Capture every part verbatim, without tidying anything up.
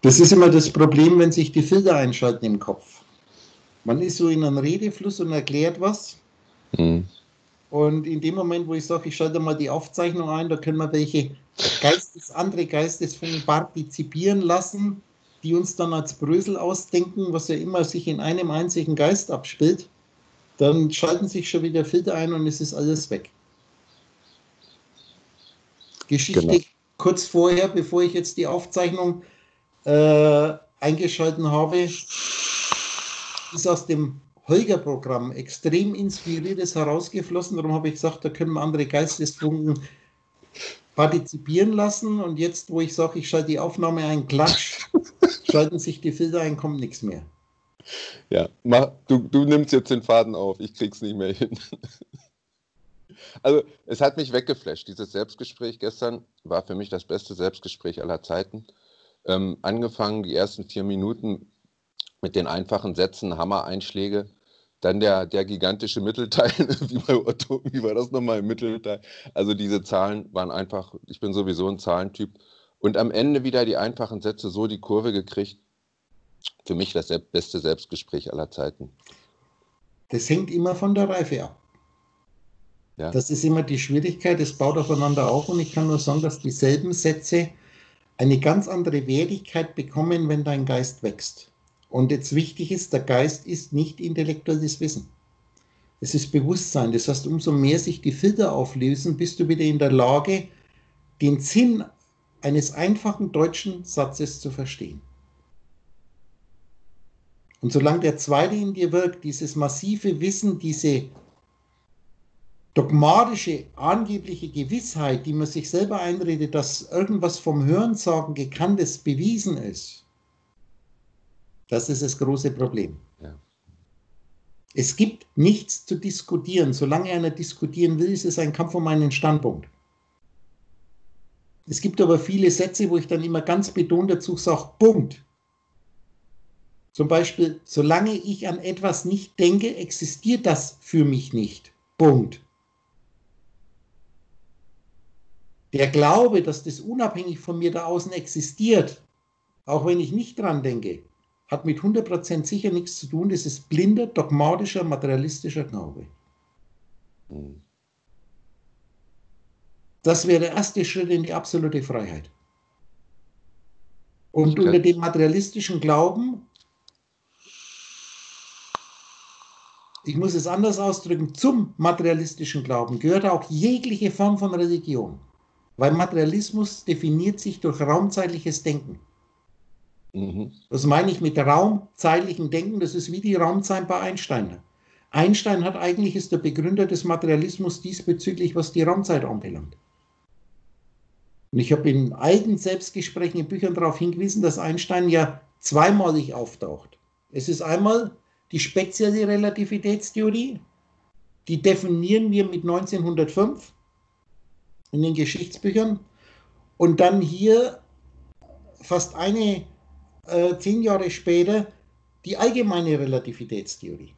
Das ist immer das Problem, wenn sich die Filter einschalten im Kopf. Man ist so in einem Redefluss und erklärt was. Mhm. Und in dem Moment, wo ich sage, ich schalte mal die Aufzeichnung ein, da können wir welche Geistes, andere Geistesfunken partizipieren lassen, die uns dann als Brösel ausdenken, was ja immer sich in einem einzigen Geist abspielt. Dann schalten sich schon wieder Filter ein und es ist alles weg. Geschichte Genau. kurz vorher, bevor ich jetzt die Aufzeichnung äh, eingeschalten habe, ist aus dem Holger-Programm extrem Inspiriertes herausgeflossen. Darum habe ich gesagt, da können wir andere Geistesfunken partizipieren lassen. Und jetzt, wo ich sage, ich schalte die Aufnahme ein, klatsch, schalten sich die Filter ein, kommt nichts mehr. Ja, mach, du, du nimmst jetzt den Faden auf, ich krieg's nicht mehr hin. Also, es hat mich weggeflasht. Dieses Selbstgespräch gestern war für mich das beste Selbstgespräch aller Zeiten. Ähm, angefangen die ersten vier Minuten mit den einfachen Sätzen, Hammer-Einschläge, dann der, der gigantische Mittelteil, wie bei Otto, wie war das nochmal im Mittelteil? Also diese Zahlen waren einfach, ich bin sowieso ein Zahlentyp. Und am Ende wieder die einfachen Sätze, so die Kurve gekriegt. Für mich das beste Selbstgespräch aller Zeiten. Das hängt immer von der Reife ab. Ja. Das ist immer die Schwierigkeit, es baut aufeinander auf und ich kann nur sagen, dass dieselben Sätze eine ganz andere Wertigkeit bekommen, wenn dein Geist wächst. Und jetzt wichtig ist, der Geist ist nicht intellektuelles Wissen. Es ist Bewusstsein. Das heißt, umso mehr sich die Filter auflösen, bist du wieder in der Lage, den Sinn eines einfachen deutschen Satzes zu verstehen. Und solange der zweite in dir wirkt, dieses massive Wissen, diese dogmatische, angebliche Gewissheit, die man sich selber einredet, dass irgendwas vom Hörensagen Gekanntes bewiesen ist, das ist das große Problem. Ja. Es gibt nichts zu diskutieren. Solange einer diskutieren will, ist es ein Kampf um einen Standpunkt. Es gibt aber viele Sätze, wo ich dann immer ganz betont dazu sage, Punkt. Zum Beispiel, solange ich an etwas nicht denke, existiert das für mich nicht. Punkt. Der Glaube, dass das unabhängig von mir da außen existiert, auch wenn ich nicht dran denke, hat mit hundert Prozent sicher nichts zu tun. Das ist blinder, dogmatischer, materialistischer Glaube. Mhm. Das wäre der erste Schritt in die absolute Freiheit. Und Ich unter kann- dem materialistischen Glauben, ich muss es anders ausdrücken, zum materialistischen Glauben gehört auch jegliche Form von Religion. Weil Materialismus definiert sich durch raumzeitliches Denken. Mhm. Das meine ich mit raumzeitlichem Denken, das ist wie die Raumzeit bei Einstein. Einstein hat eigentlich, ist der Begründer des Materialismus diesbezüglich, was die Raumzeit anbelangt. Und ich habe in alten Selbstgesprächen, in Büchern darauf hingewiesen, dass Einstein ja zweimalig auftaucht. Es ist einmal die spezielle Relativitätstheorie, die definieren wir mit neunzehnhundertfünf in den Geschichtsbüchern. Und dann hier fast eine, äh, zehn Jahre später, die allgemeine Relativitätstheorie.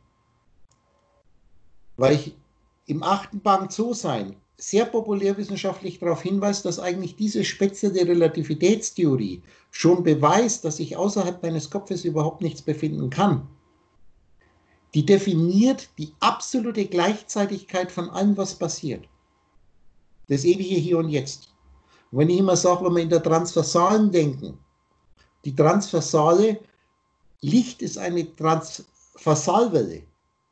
Weil ich im achten Band so sein sehr populärwissenschaftlich darauf hinweist, dass eigentlich diese spezielle Relativitätstheorie schon beweist, dass sich außerhalb meines Kopfes überhaupt nichts befinden kann. Die definiert die absolute Gleichzeitigkeit von allem, was passiert. Das ewige Hier und Jetzt. Und wenn ich immer sage, wenn wir in der transversalen denken, die transversale Licht ist eine Transversalwelle.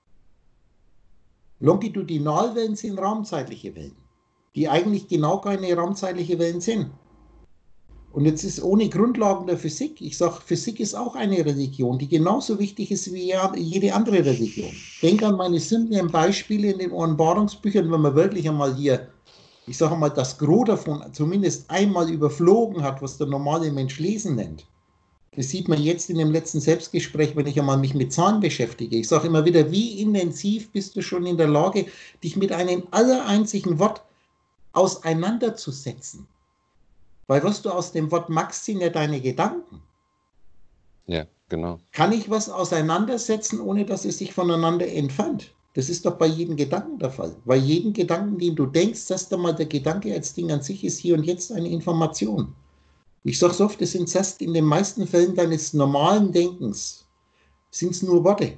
Longitudinalwellen sind raumzeitliche Wellen, die eigentlich genau keine raumzeitliche Wellen sind. Und jetzt ist ohne Grundlagen der Physik, ich sage, Physik ist auch eine Religion, die genauso wichtig ist wie jede andere Religion. Denk an meine simplen Beispiele in den Offenbarungsbüchern, wenn man wirklich einmal hier, ich sage mal, das Gros davon zumindest einmal überflogen hat, was der normale Mensch lesen nennt. Das sieht man jetzt in dem letzten Selbstgespräch, wenn ich einmal mich mit Zahlen beschäftige. Ich sage immer wieder, wie intensiv bist du schon in der Lage, dich mit einem allereinzigen Wort auseinanderzusetzen. Weil was du aus dem Wort machst, sind ja deine Gedanken. Ja, genau. Kann ich was auseinandersetzen, ohne dass es sich voneinander entfernt? Das ist doch bei jedem Gedanken der Fall. Bei jedem Gedanken, den du denkst, sagst du mal, der Gedanke als Ding an sich ist hier und jetzt eine Information. Ich sage es oft, das sind erst in den meisten Fällen deines normalen Denkens, sind es nur Worte.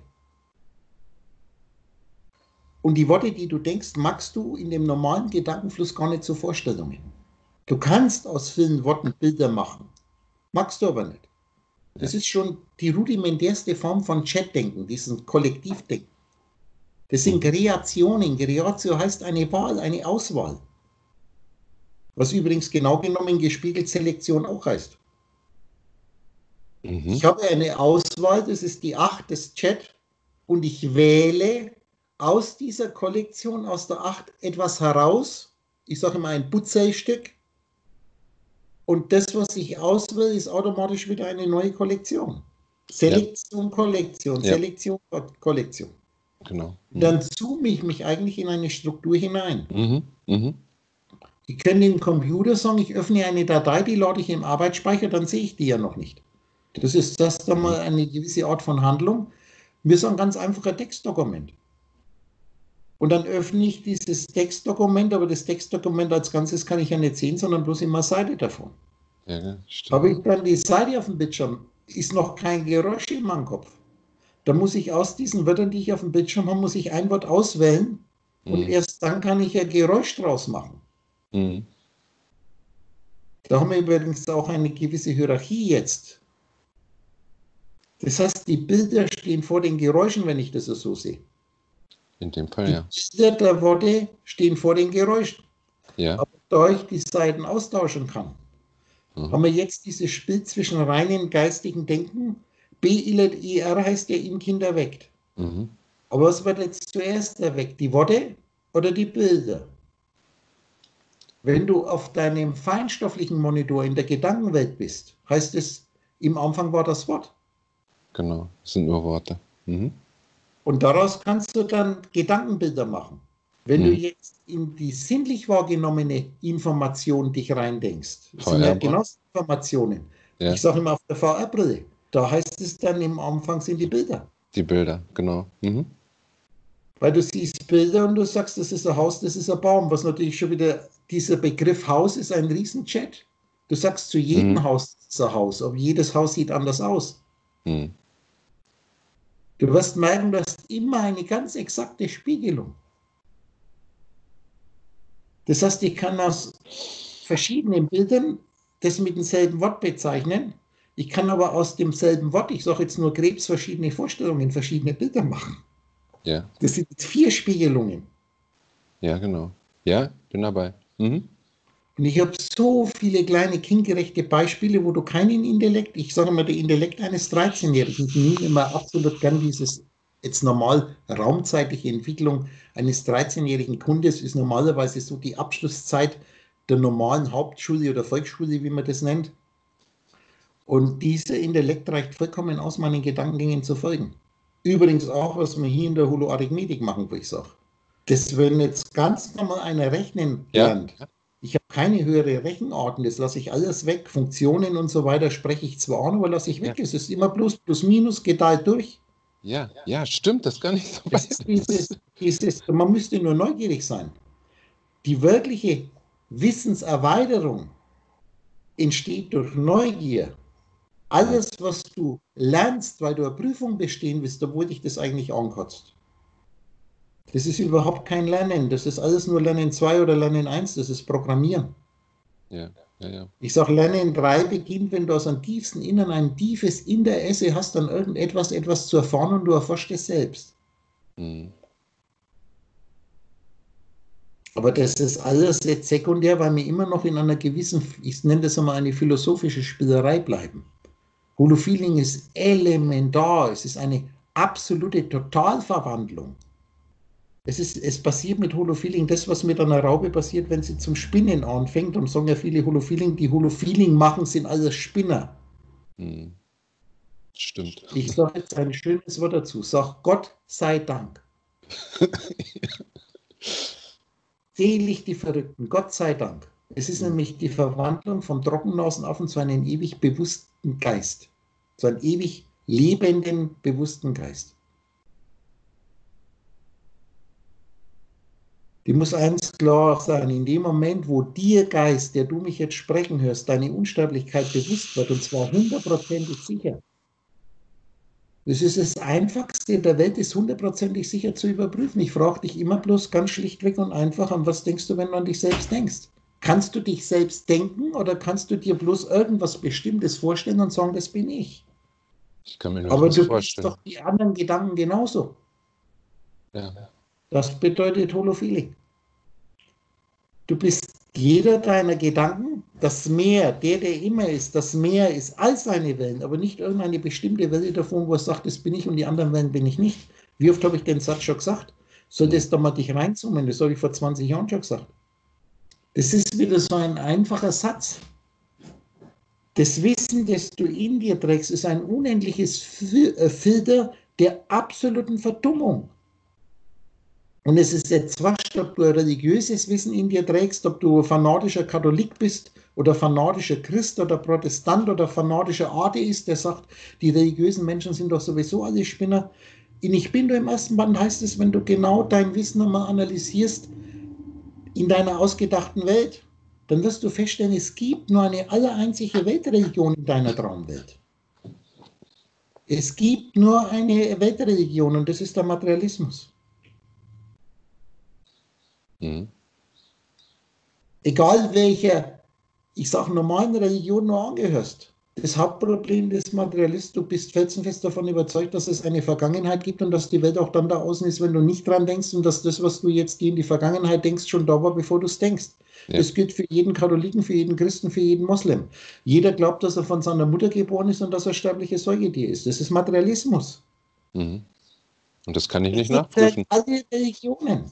Und die Worte, die du denkst, magst du in dem normalen Gedankenfluss gar nicht zur Vorstellung. Du kannst aus vielen Worten Bilder machen, magst du aber nicht. Das Ja. ist schon die rudimentärste Form von Chatdenken, diesen Kollektivdenken. Das sind Kreationen. Kreatio heißt eine Wahl, eine Auswahl. Was übrigens genau genommen gespiegelt Selektion auch heißt. Mhm. Ich habe eine Auswahl, das ist die acht des Chat, und ich wähle aus dieser Kollektion, aus der acht, etwas heraus. Ich sage immer ein Butzelstück. Und das, was ich auswähle, ist automatisch wieder eine neue Kollektion. Selektion, ja. Kollektion, Ja. Selektion, Kollektion. Genau. Mhm. Dann zoome ich mich eigentlich in eine Struktur hinein. Mhm. Mhm. Ich kann dem Computer sagen, ich öffne eine Datei, die lade ich im Arbeitsspeicher, dann sehe ich die ja noch nicht. Das ist erst einmal eine gewisse Art von Handlung. Wir sagen ganz einfach ein Textdokument. Und dann öffne ich dieses Textdokument, aber das Textdokument als Ganzes kann ich ja nicht sehen, sondern bloß immer eine Seite davon. Ja, stimmt. Habe ich dann die Seite auf dem Bildschirm, ist noch kein Geräusch in meinem Kopf. Da muss ich aus diesen Wörtern, die ich auf dem Bildschirm habe, muss ich ein Wort auswählen und Mhm. erst dann kann ich ein Geräusch draus machen. Mhm. Da haben wir übrigens auch eine gewisse Hierarchie jetzt. Das heißt, die Bilder stehen vor den Geräuschen, wenn ich das so sehe. In dem Fall, die ja. Bilder der Worte stehen vor den Geräuschen. Ja. Aber da ich die Seiten austauschen kann, Mhm. haben wir jetzt dieses Spiel zwischen reinen geistigen Denken. B I L E R heißt ja in Kinder weckt. Mhm. Aber was wird jetzt zuerst erweckt? Die Worte oder die Bilder? Wenn du auf deinem feinstofflichen Monitor in der Gedankenwelt bist, heißt es, im Anfang war das Wort. Genau, das sind nur Worte. Mhm. Und daraus kannst du dann Gedankenbilder machen. Wenn Mhm. du jetzt in die sinnlich wahrgenommene Information dich reindenkst, sind ja genau Informationen. Ja. Ich sage immer auf der V R-Brille, da heißt es dann im Anfang sind die Bilder. Die Bilder, genau. Mhm. Weil du siehst Bilder und du sagst, das ist ein Haus, das ist ein Baum, was natürlich schon wieder, dieser Begriff Haus ist ein Riesenchat. Du sagst zu jedem Mhm. Haus, das ist ein Haus, aber jedes Haus sieht anders aus. Mhm. Du wirst merken, du hast immer eine ganz exakte Spiegelung. Das heißt, ich kann aus verschiedenen Bildern das mit demselben Wort bezeichnen. Ich kann aber aus demselben Wort, ich sage jetzt nur Krebs, verschiedene Vorstellungen, verschiedene Bilder machen. Ja. Das sind vier Spiegelungen. Ja, genau. Ja, bin dabei. Mhm. Und ich habe so viele kleine kindgerechte Beispiele, wo du keinen Intellekt, ich sage mal, der Intellekt eines dreizehnjährigen, ich nehme immer absolut gern dieses, jetzt normal raumzeitliche Entwicklung eines dreizehnjährigen Kundes ist normalerweise so die Abschlusszeit der normalen Hauptschule oder Volksschule, wie man das nennt. Und dieser Intellekt reicht vollkommen aus, meinen Gedankengängen zu folgen. Übrigens auch, was wir hier in der Holoarithmetik machen, wo ich sage. Das, wenn jetzt ganz normal einer rechnen lernt, Ja. ich habe keine höhere Rechenarten, das lasse ich alles weg, Funktionen und so weiter spreche ich zwar an, aber lasse ich weg. Ja. Es ist immer plus, plus, minus, geteilt durch. Ja, ja, stimmt, das kann ich so Das ist dieses, dieses, man müsste nur neugierig sein. Die wirkliche Wissenserweiterung entsteht durch Neugier. Alles, was du lernst, weil du eine Prüfung bestehen willst, obwohl dich das eigentlich ankotzt. Das ist überhaupt kein Lernen. Das ist alles nur Lernen zwei oder Lernen eins. Das ist Programmieren. Ja, ja, ja. Ich sage, Lernen drei beginnt, wenn du aus dem tiefsten Innern ein tiefes Interesse hast, dann irgendetwas etwas zu erfahren und du erforschst es selbst. Mhm. Aber das ist alles jetzt sekundär, weil wir immer noch in einer gewissen, ich nenne das einmal eine philosophische Spielerei bleiben. Holofeeling ist elementar. Es ist eine absolute Totalverwandlung. Es, ist, es passiert mit Holofeeling das, was mit einer Raupe passiert, wenn sie zum Spinnen anfängt. Und sagen ja viele Holofeeling, die Holofeeling machen, sind alles Spinner. Mhm. Stimmt. Ich sage jetzt ein schönes Wort dazu. Sag Gott sei Dank. Selig die Verrückten, Gott sei Dank. Es ist nämlich die Verwandlung vom Trockennasenaffen zu einem ewig bewussten Geist. Zu einem ewig lebenden, bewussten Geist. Die muss eins klar sein, in dem Moment, wo dir Geist, der du mich jetzt sprechen hörst, deine Unsterblichkeit bewusst wird, und zwar hundertprozentig sicher. Das ist das Einfachste der Welt, ist hundertprozentig sicher zu überprüfen. Ich frage dich immer bloß ganz schlichtweg und einfach, an was denkst du, wenn du an dich selbst denkst? Kannst du dich selbst denken oder kannst du dir bloß irgendwas Bestimmtes vorstellen und sagen, das bin ich? Ich kann mir nur Aber das du bist vorstellen. doch die anderen Gedanken genauso. Ja. Das bedeutet Holophilie. Du bist jeder deiner Gedanken, das Meer, der, der immer ist, das Meer ist all seine Wellen, aber nicht irgendeine bestimmte Welle davon, wo es sagt, das bin ich und die anderen Wellen bin ich nicht. Wie oft habe ich den Satz schon gesagt? Solltest du mal dich reinzoomen, das habe ich vor zwanzig Jahren schon gesagt. Das ist wieder so ein einfacher Satz. Das Wissen, das du in dir trägst, ist ein unendliches Filter der absoluten Verdummung. Und es ist jetzt wurscht, ob du ein religiöses Wissen in dir trägst, ob du fanatischer Katholik bist oder fanatischer Christ oder Protestant oder fanatischer Atheist, der sagt, die religiösen Menschen sind doch sowieso alle Spinner. In Ich Bin du im ersten Band heißt es, wenn du genau dein Wissen einmal analysierst in deiner ausgedachten Welt, dann wirst du feststellen, es gibt nur eine allereinzige Weltreligion in deiner Traumwelt. Es gibt nur eine Weltreligion und das ist der Materialismus. Mhm. Egal welcher, ich sage, normalen Religion du angehörst. Das Hauptproblem des Materialismus, du bist felsenfest davon überzeugt, dass es eine Vergangenheit gibt und dass die Welt auch dann da außen ist, wenn du nicht dran denkst und dass das, was du jetzt in die Vergangenheit denkst, schon da war, bevor du es denkst. Ja. Das gilt für jeden Katholiken, für jeden Christen, für jeden Moslem. Jeder glaubt, dass er von seiner Mutter geboren ist und dass er sterbliches Säugetier ist. Das ist Materialismus. Mhm. Und das kann ich das nicht nachprüfen. Alle Religionen.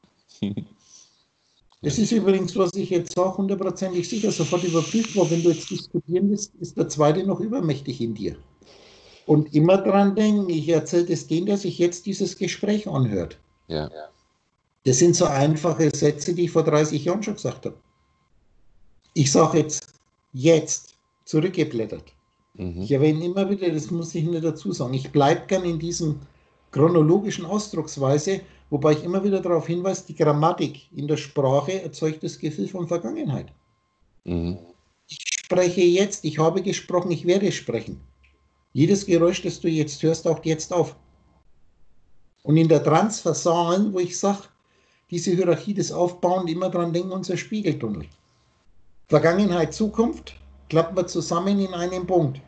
Das ist übrigens, was ich jetzt sage, hundertprozentig sicher, sofort überprüft war. Wenn du jetzt diskutieren willst, ist der Zweite noch übermächtig in dir. Und immer dran denken, ich erzähle es dem, der sich jetzt dieses Gespräch anhört. Ja. Das sind so einfache Sätze, die ich vor dreißig Jahren schon gesagt habe. Ich sage jetzt, jetzt, zurückgeblättert. Mhm. Ich erwähne immer wieder, das muss ich nicht dazu sagen, ich bleibe gern in diesem chronologischen Ausdrucksweise, wobei ich immer wieder darauf hinweise, die Grammatik in der Sprache erzeugt das Gefühl von Vergangenheit. Mhm. Ich spreche jetzt, ich habe gesprochen, ich werde sprechen. Jedes Geräusch, das du jetzt hörst, taucht jetzt auf. Und in der Transversalen, wo ich sage, diese Hierarchie des Aufbauens, immer dran denken, unser Spiegeltunnel. Vergangenheit, Zukunft, klappen wir zusammen in einem Punkt.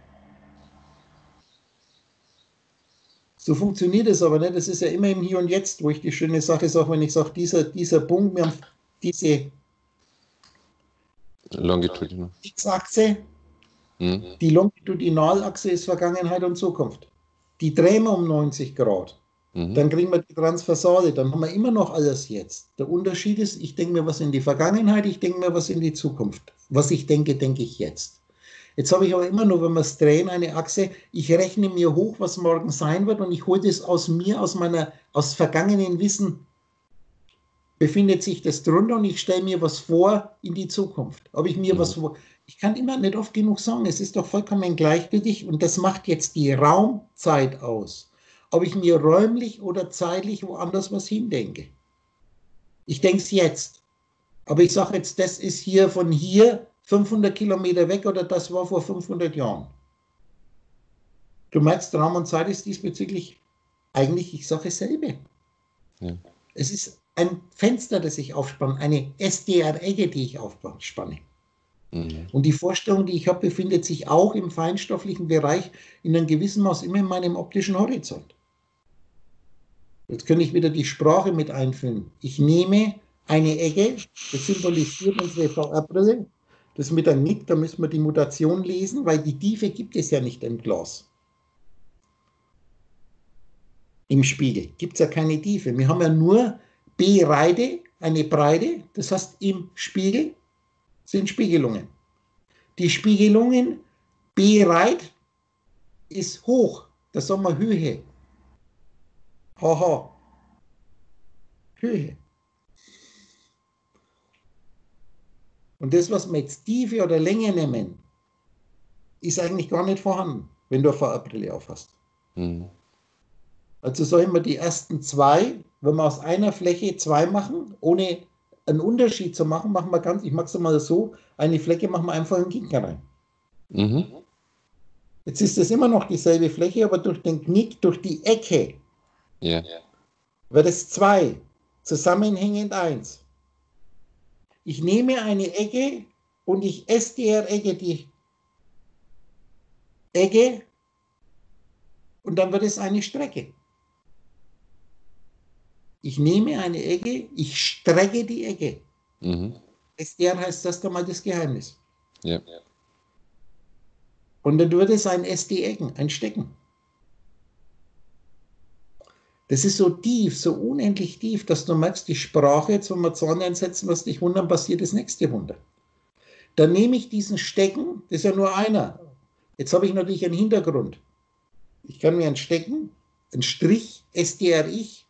So funktioniert es aber nicht. Das ist ja immer im Hier und Jetzt, wo ich die schöne Sache sage, wenn ich sage, dieser, dieser Punkt, wir haben diese Longitudinal. X-Achse, hm. Die Longitudinalachse ist Vergangenheit und Zukunft. Die drehen wir um neunzig Grad. Mhm. Dann kriegen wir die Transversale, dann haben wir immer noch alles jetzt. Der Unterschied ist, ich denke mir was in die Vergangenheit, ich denke mir was in die Zukunft. Was ich denke, denke ich jetzt. Jetzt habe ich aber immer nur, wenn wir es drehen, eine Achse, ich rechne mir hoch, was morgen sein wird und ich hole das aus mir, aus meiner, aus vergangenen Wissen, befindet sich das drunter und ich stelle mir was vor in die Zukunft. Ob ich mir mhm. was vor, ich kann immer nicht oft genug sagen, es ist doch vollkommen gleichgültig und das macht jetzt die Raumzeit aus. Ob ich mir räumlich oder zeitlich woanders was hindenke. Ich denke es jetzt. Aber ich sage jetzt, das ist hier von hier fünfhundert Kilometer weg oder das war vor fünfhundert Jahren. Du merkst, Raum und Zeit ist diesbezüglich eigentlich, ich sage dasselbe. Ja. Es ist ein Fenster, das ich aufspanne, eine S D R-Ecke, die ich aufspanne. Mhm. Und die Vorstellung, die ich habe, befindet sich auch im feinstofflichen Bereich in einem gewissen Maß immer in meinem optischen Horizont. Jetzt kann ich wieder die Sprache mit einführen. Ich nehme eine Ecke, das symbolisiert unsere V R-Brille. Das mit einem Nick, da müssen wir die Mutation lesen, weil die Tiefe gibt es ja nicht im Glas. Im Spiegel gibt es ja keine Tiefe. Wir haben ja nur B-Breite, eine Breite, das heißt im Spiegel sind Spiegelungen. Die Spiegelungen B-Reit ist hoch, das sagen wir Höhe. Haha. Höhe. Und das, was wir jetzt Tiefe oder Länge nehmen, ist eigentlich gar nicht vorhanden, wenn du eine V R-Brille aufhast. Mhm. Also sagen wir, die ersten zwei wenn wir aus einer Fläche zwei machen, ohne einen Unterschied zu machen, machen wir ganz, ich mache es mal so, eine Fläche machen wir einfach einen Knick rein. Mhm. Jetzt ist es immer noch dieselbe Fläche, aber durch den Knick, durch die Ecke, Ja. wird es zwei, zusammenhängend eins. Ich nehme eine Ecke und ich S D R-Ecke die Ecke und dann wird es eine Strecke. Ich nehme eine Ecke, ich strecke die Ecke. Mhm. S D R heißt das dann mal das Geheimnis. Ja. Und dann wird es ein S D-Ecken, ein Stecken. Das ist so tief, so unendlich tief, dass du merkst, die Sprache, jetzt wenn wir Zahlen einsetzen, was dich wundern, passiert das nächste Wunder. Dann nehme ich diesen Stecken, das ist ja nur einer. Jetzt habe ich natürlich einen Hintergrund. Ich kann mir einen Stecken, einen Strich, S D R-Ich,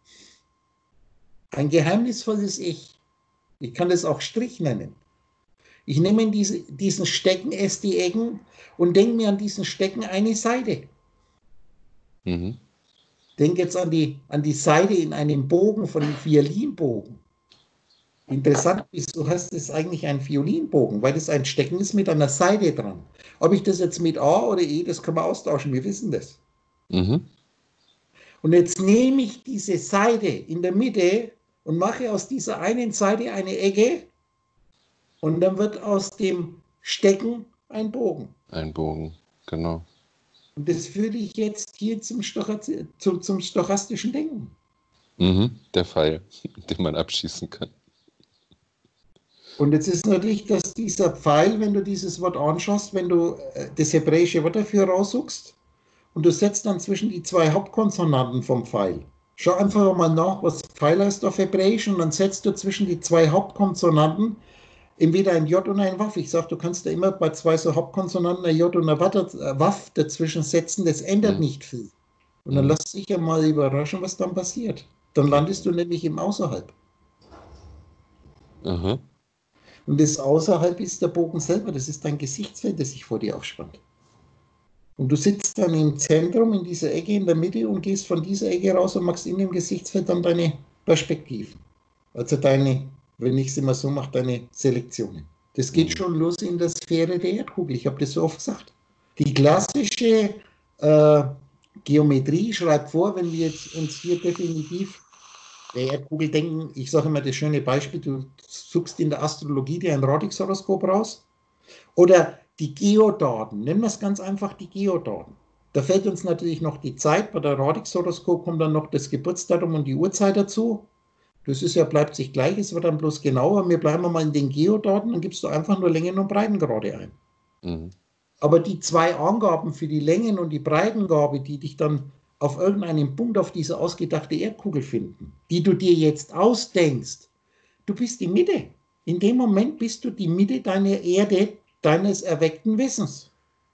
ein geheimnisvolles Ich. Ich kann das auch Strich nennen. Ich nehme diese, diesen Stecken, S D-Ecken und denke mir an diesen Stecken eine Seite. Mhm. Denk jetzt an die, an die Seite in einem Bogen von einem Violinbogen. Interessant ist, du hast es eigentlich ein Violinbogen, weil das ein Stecken ist mit einer Seite dran. Ob ich das jetzt mit A oder E, das kann man austauschen, wir wissen das. Mhm. Und jetzt nehme ich diese Seite in der Mitte und mache aus dieser einen Seite eine Ecke und dann wird aus dem Stecken ein Bogen. Ein Bogen, genau. Und das führe ich jetzt hier zum, Stochaz- zum, zum stochastischen Denken. Mhm. Der Pfeil, den man abschießen kann. Und jetzt ist natürlich, dass dieser Pfeil, wenn du dieses Wort anschaust, wenn du äh, das hebräische Wort dafür raussuchst und du setzt dann zwischen die zwei Hauptkonsonanten vom Pfeil. Schau einfach mal nach, was Pfeil heißt auf Hebräisch und dann setzt du zwischen die zwei Hauptkonsonanten entweder ein J und ein Waff. Ich sage, du kannst da immer bei zwei so Hauptkonsonanten ein J und ein Waff dazwischen setzen, das ändert Mhm. nicht viel. Und dann Mhm. lass dich ja mal überraschen, was dann passiert. Dann landest du nämlich im Außerhalb. Aha. Und das Außerhalb ist der Bogen selber, das ist dein Gesichtsfeld, das sich vor dir aufspannt. Und du sitzt dann im Zentrum, in dieser Ecke, in der Mitte und gehst von dieser Ecke raus und machst in dem Gesichtsfeld dann deine Perspektiven. Also deine, wenn ich es immer so mache, deine Selektionen. Das geht Mhm. schon los in der Sphäre der Erdkugel, ich habe das so oft gesagt. Die klassische äh, Geometrie schreibt vor, wenn wir jetzt uns hier definitiv der Erdkugel denken, ich sage immer das schöne Beispiel, du suchst in der Astrologie dir ein Radix-Horoskop raus oder die Geodaten, nennen wir es ganz einfach die Geodaten. Da fällt uns natürlich noch die Zeit, bei der Radix-Horoskop kommt dann noch das Geburtsdatum und die Uhrzeit dazu. Das ist ja, bleibt sich gleich, es wird dann bloß genauer. Wir bleiben mal in den Geodaten, dann gibst du einfach nur Längen und Breitengrade ein. Mhm. Aber die zwei Angaben für die Längen und die Breitengabe, die dich dann auf irgendeinem Punkt auf dieser ausgedachte Erdkugel finden, die du dir jetzt ausdenkst, du bist die Mitte. In dem Moment bist du die Mitte deiner Erde, deines erweckten Wissens.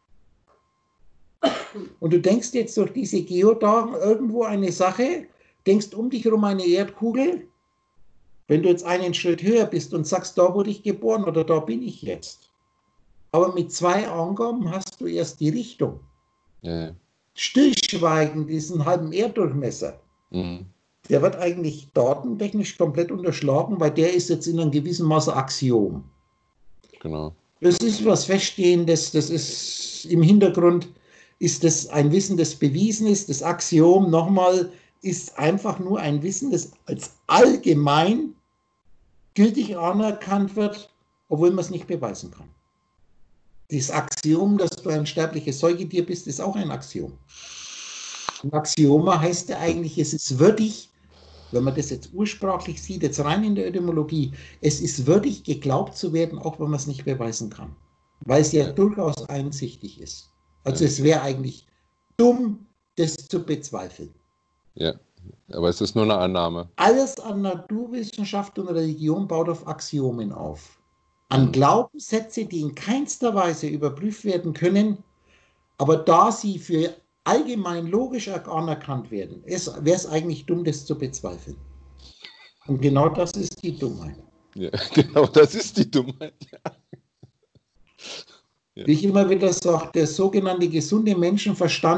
Und du denkst jetzt durch diese Geodaten irgendwo eine Sache, denkst um dich herum eine Erdkugel. Wenn du jetzt einen Schritt höher bist und sagst, da wurde ich geboren oder da bin ich jetzt. Aber mit zwei Angaben hast du erst die Richtung. Ja, ja. Stillschweigen, diesen halben Erddurchmesser, Mhm. der wird eigentlich datentechnisch komplett unterschlagen, weil der ist jetzt in einem gewissen Maße Axiom. Genau. Das ist was Feststehendes, das ist im Hintergrund, ist das ein Wissen, das bewiesen ist. Das Axiom, nochmal, ist einfach nur ein Wissen, das als allgemein gültig anerkannt wird, obwohl man es nicht beweisen kann. Das Axiom, dass du ein sterbliches Säugetier bist, ist auch ein Axiom. Ein Axioma heißt ja eigentlich, es ist würdig, wenn man das jetzt ursprachlich sieht, jetzt rein in der Etymologie, es ist würdig, geglaubt zu werden, auch wenn man es nicht beweisen kann. Weil es ja, ja. durchaus einsichtig ist. Also ja. es wäre eigentlich dumm, das zu bezweifeln. Ja, aber es ist nur eine Annahme. Alles an Naturwissenschaft und Religion baut auf Axiomen auf. An mhm. Glaubenssätze, die in keinster Weise überprüft werden können, aber da sie für allgemein logisch anerkannt werden, wäre es eigentlich dumm, das zu bezweifeln. Und genau das ist die Dummheit. Ja, genau, das ist die Dummheit. Ja. Ja. Wie ich immer wieder sage, der sogenannte gesunde Menschenverstand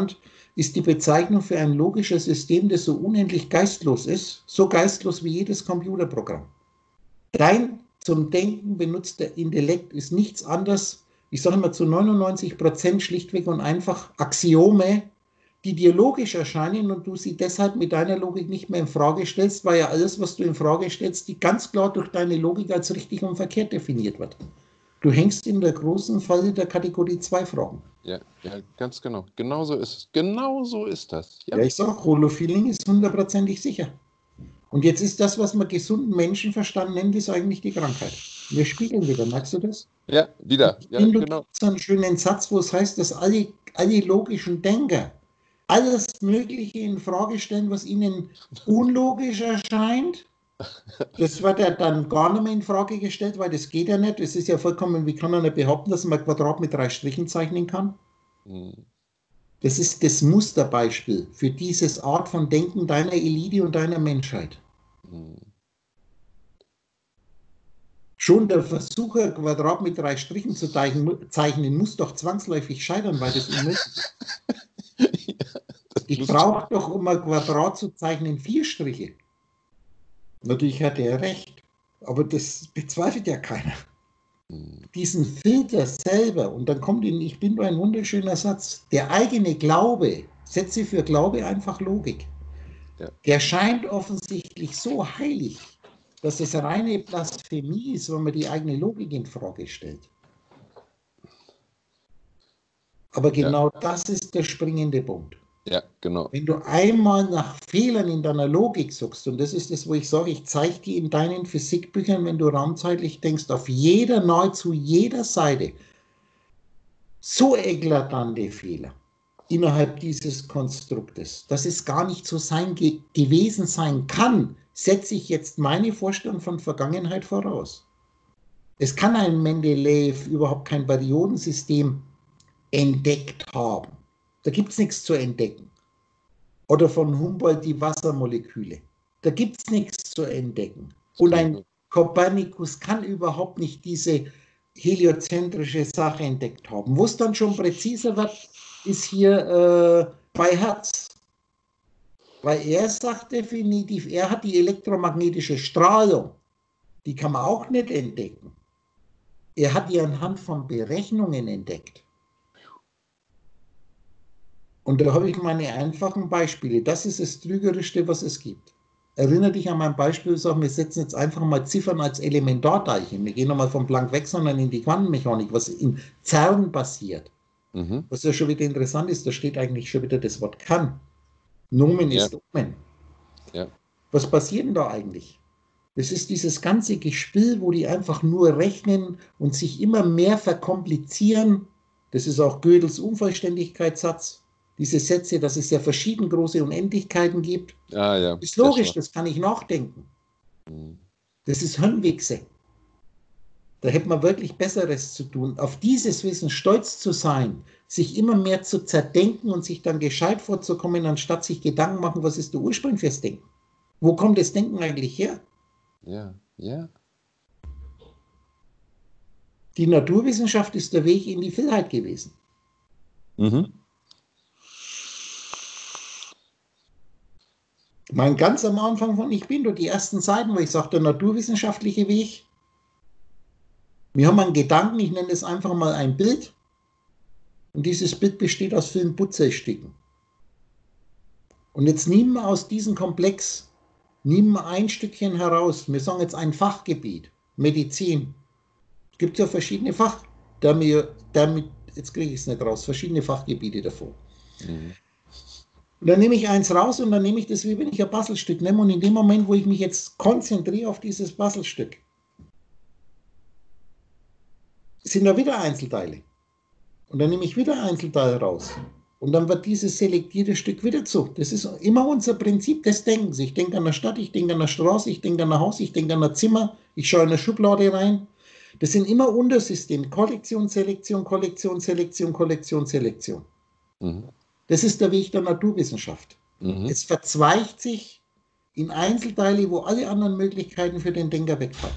ist die Bezeichnung für ein logisches System, das so unendlich geistlos ist, so geistlos wie jedes Computerprogramm. Dein zum Denken benutzter Intellekt ist nichts anderes, ich sage immer zu neunundneunzig Prozent schlichtweg und einfach Axiome, die dir logisch erscheinen und du sie deshalb mit deiner Logik nicht mehr in Frage stellst, weil ja alles, was du in Frage stellst, die ganz klar durch deine Logik als richtig und verkehrt definiert wird. Du hängst in der großen Falle der Kategorie zwei Fragen. Ja, ja, ganz genau. Genau so ist es. Genau so ist das. Ja, Ja, ich sage, Holofeeling ist hundertprozentig sicher. Und jetzt ist das, was man gesunden Menschenverstand nennt, ist eigentlich die Krankheit. Wir spiegeln wieder, merkst du das? ja wieder. Ja, Wenn du genau. so einen schönen Satz, wo es heißt, dass alle, alle logischen Denker alles Mögliche in Frage stellen, was ihnen unlogisch erscheint. Das wird ja dann gar nicht mehr in Frage gestellt, weil das geht ja nicht. Es ist ja vollkommen, wie kann einer behaupten, dass man ein Quadrat mit drei Strichen zeichnen kann? Hm. Das ist das Musterbeispiel für diese Art von Denken deiner Elite und deiner Menschheit. Hm. Schon der Versuch, ein Quadrat mit drei Strichen zu zeichnen, muss doch zwangsläufig scheitern, weil das unmöglich ist. Ja, ich brauche doch, um ein Quadrat zu zeichnen, vier Striche. Natürlich hat er recht, aber das bezweifelt ja keiner. Hm. Diesen Filter selber, und dann kommt in Ich bin nur ein wunderschöner Satz, der eigene Glaube, setze für Glaube einfach Logik, ja. Der scheint offensichtlich so heilig, dass es reine Blasphemie ist, wenn man die eigene Logik in Frage stellt. Aber genau ja. das ist der springende Punkt. Ja, genau. Wenn du einmal nach Fehlern in deiner Logik suchst, und das ist das, wo ich sage, ich zeige die in deinen Physikbüchern, wenn du raumzeitlich denkst, auf jeder, nahezu jeder Seite, so eklatante Fehler innerhalb dieses Konstruktes, dass es gar nicht so sein ge gewesen sein kann, setze ich jetzt meine Vorstellung von Vergangenheit voraus. Es kann ein Mendeleev überhaupt kein Periodensystem entdeckt haben. Da gibt es nichts zu entdecken. Oder von Humboldt die Wassermoleküle. Da gibt es nichts zu entdecken. Und ein Kopernikus kann überhaupt nicht diese heliozentrische Sache entdeckt haben. Wo es dann schon präziser wird, ist hier äh, bei Hertz. Weil er sagt definitiv, er hat die elektromagnetische Strahlung, die kann man auch nicht entdecken. Er hat die anhand von Berechnungen entdeckt. Und da habe ich meine einfachen Beispiele. Das ist das Trügerischste, was es gibt. Erinnere dich an mein Beispiel, sag, wir setzen jetzt einfach mal Ziffern als Elementarteilchen. Wir gehen nochmal vom Blank weg, sondern in die Quantenmechanik, was in CERN passiert. Mhm. Was ja schon wieder interessant ist, da steht eigentlich schon wieder das Wort kann. Nomen ja. ist Omen. Ja. Was passiert denn da eigentlich? Das ist dieses ganze Gespiel, wo die einfach nur rechnen und sich immer mehr verkomplizieren. Das ist auch Gödels Unvollständigkeitssatz. Diese Sätze, dass es ja verschieden große Unendlichkeiten gibt. Ah, ja. Ist logisch, das kann ich nachdenken. Mhm. Das ist Hirnwichse. Da hätte man wirklich Besseres zu tun. Auf dieses Wissen stolz zu sein, sich immer mehr zu zerdenken und sich dann gescheit vorzukommen, anstatt sich Gedanken machen, was ist der Ursprung fürs Denken? Wo kommt das Denken eigentlich her? Ja, ja. Die Naturwissenschaft ist der Weg in die Vielheit gewesen. Mhm. Mein ganz am Anfang von Ich bin, durch die ersten Seiten, wo ich sage, der naturwissenschaftliche Weg. Wir haben einen Gedanken, ich nenne es einfach mal ein Bild. Und dieses Bild besteht aus vielen Puzzlestücken. Und jetzt nehmen wir aus diesem Komplex, nehmen wir ein Stückchen heraus. Wir sagen jetzt ein Fachgebiet, Medizin. Es gibt ja verschiedene Fach, damit, damit jetzt kriege ich es nicht raus, verschiedene Fachgebiete davor. Mhm. Und dann nehme ich eins raus und dann nehme ich das, wie wenn ich ein Puzzlestück nehme. Und in dem Moment, wo ich mich jetzt konzentriere auf dieses Puzzlestück, sind da wieder Einzelteile. Und dann nehme ich wieder Einzelteile raus. Und dann wird dieses selektierte Stück wieder zu. Das ist immer unser Prinzip des Denkens. Ich denke an der Stadt, ich denke an der Straße, ich denke an ein Haus, ich denke an ein Zimmer, ich schaue in eine Schublade rein. Das sind immer Untersysteme. Kollektion, Selektion, Kollektion, Selektion, Kollektion, Selektion. Mhm. Das ist der Weg der Naturwissenschaft. Mhm. Es verzweigt sich in Einzelteile, wo alle anderen Möglichkeiten für den Denker wegfallen.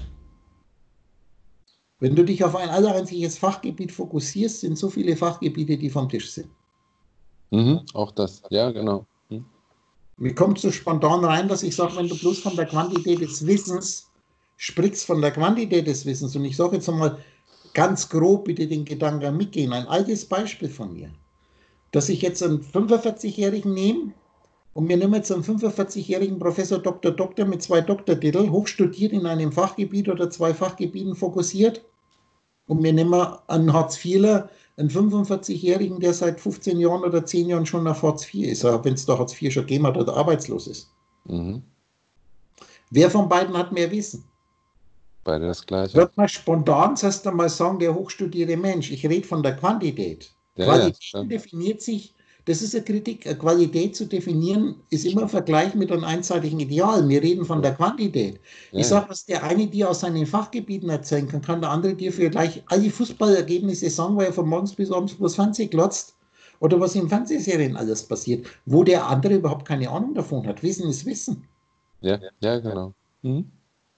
Wenn du dich auf ein allereinziges Fachgebiet fokussierst, sind so viele Fachgebiete, die vom Tisch sind. Mhm, auch das, ja, genau. Mhm. Mir kommt so spontan rein, dass ich sage, wenn du bloß von der Quantität des Wissens sprichst, von der Quantität des Wissens, und ich sage jetzt einmal ganz grob, bitte den Gedanken mitgehen, ein altes Beispiel von mir, dass ich jetzt einen fünfundvierzigjährigen nehme und wir nehmen jetzt einen fünfundvierzigjährigen Professor Doktor Doktor mit zwei Doktortiteln, hochstudiert in einem Fachgebiet oder zwei Fachgebieten fokussiert, und wir nehmen einen Hartz-Vierler, einen fünfundvierzigjährigen, der seit fünfzehn Jahren oder zehn Jahren schon auf Hartz vier ist, wenn es da Hartz vier schon gegeben hat oder arbeitslos ist. Mhm. Wer von beiden hat mehr Wissen? Beide das Gleiche. Wird man spontan erst einmal sagen, der hochstudierte Mensch. Ich rede von der Quantität. Ja, Qualität ja, definiert sich, das ist eine Kritik, eine Qualität zu definieren, ist immer ein Vergleich mit einem einseitigen Ideal. Wir reden von der Quantität. Ja, ich sage, was der eine dir aus seinen Fachgebieten erzählen kann, kann der andere dir für gleich alle Fußballergebnisse sagen, weil er von morgens bis abends bloß Fernsehen glotzt oder was in Fernsehserien alles passiert, wo der andere überhaupt keine Ahnung davon hat. Wissen ist Wissen. Ja, ja, genau. Mhm.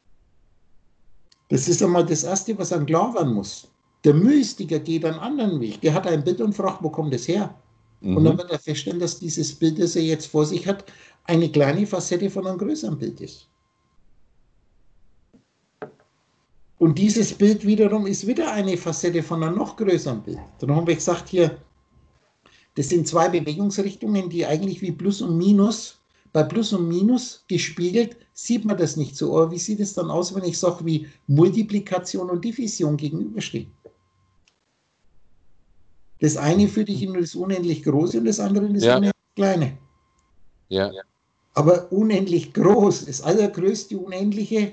Das ist einmal das Erste, was einem klar werden muss. Der Mystiker geht einen anderen Weg. Der hat ein Bild und fragt, wo kommt das her? Mhm. Und dann wird er feststellen, dass dieses Bild, das er jetzt vor sich hat, eine kleine Facette von einem größeren Bild ist. Und dieses Bild wiederum ist wieder eine Facette von einem noch größeren Bild. Dann haben wir gesagt hier, das sind zwei Bewegungsrichtungen, die eigentlich wie Plus und Minus, bei Plus und Minus gespiegelt, sieht man das nicht so. Aber wie sieht es dann aus, wenn ich sage, wie Multiplikation und Division gegenüberstehen? Das eine führt dich in das unendlich Große und das andere in das Ja. unendlich Kleine. Ja. Aber unendlich groß, das allergrößte Unendliche,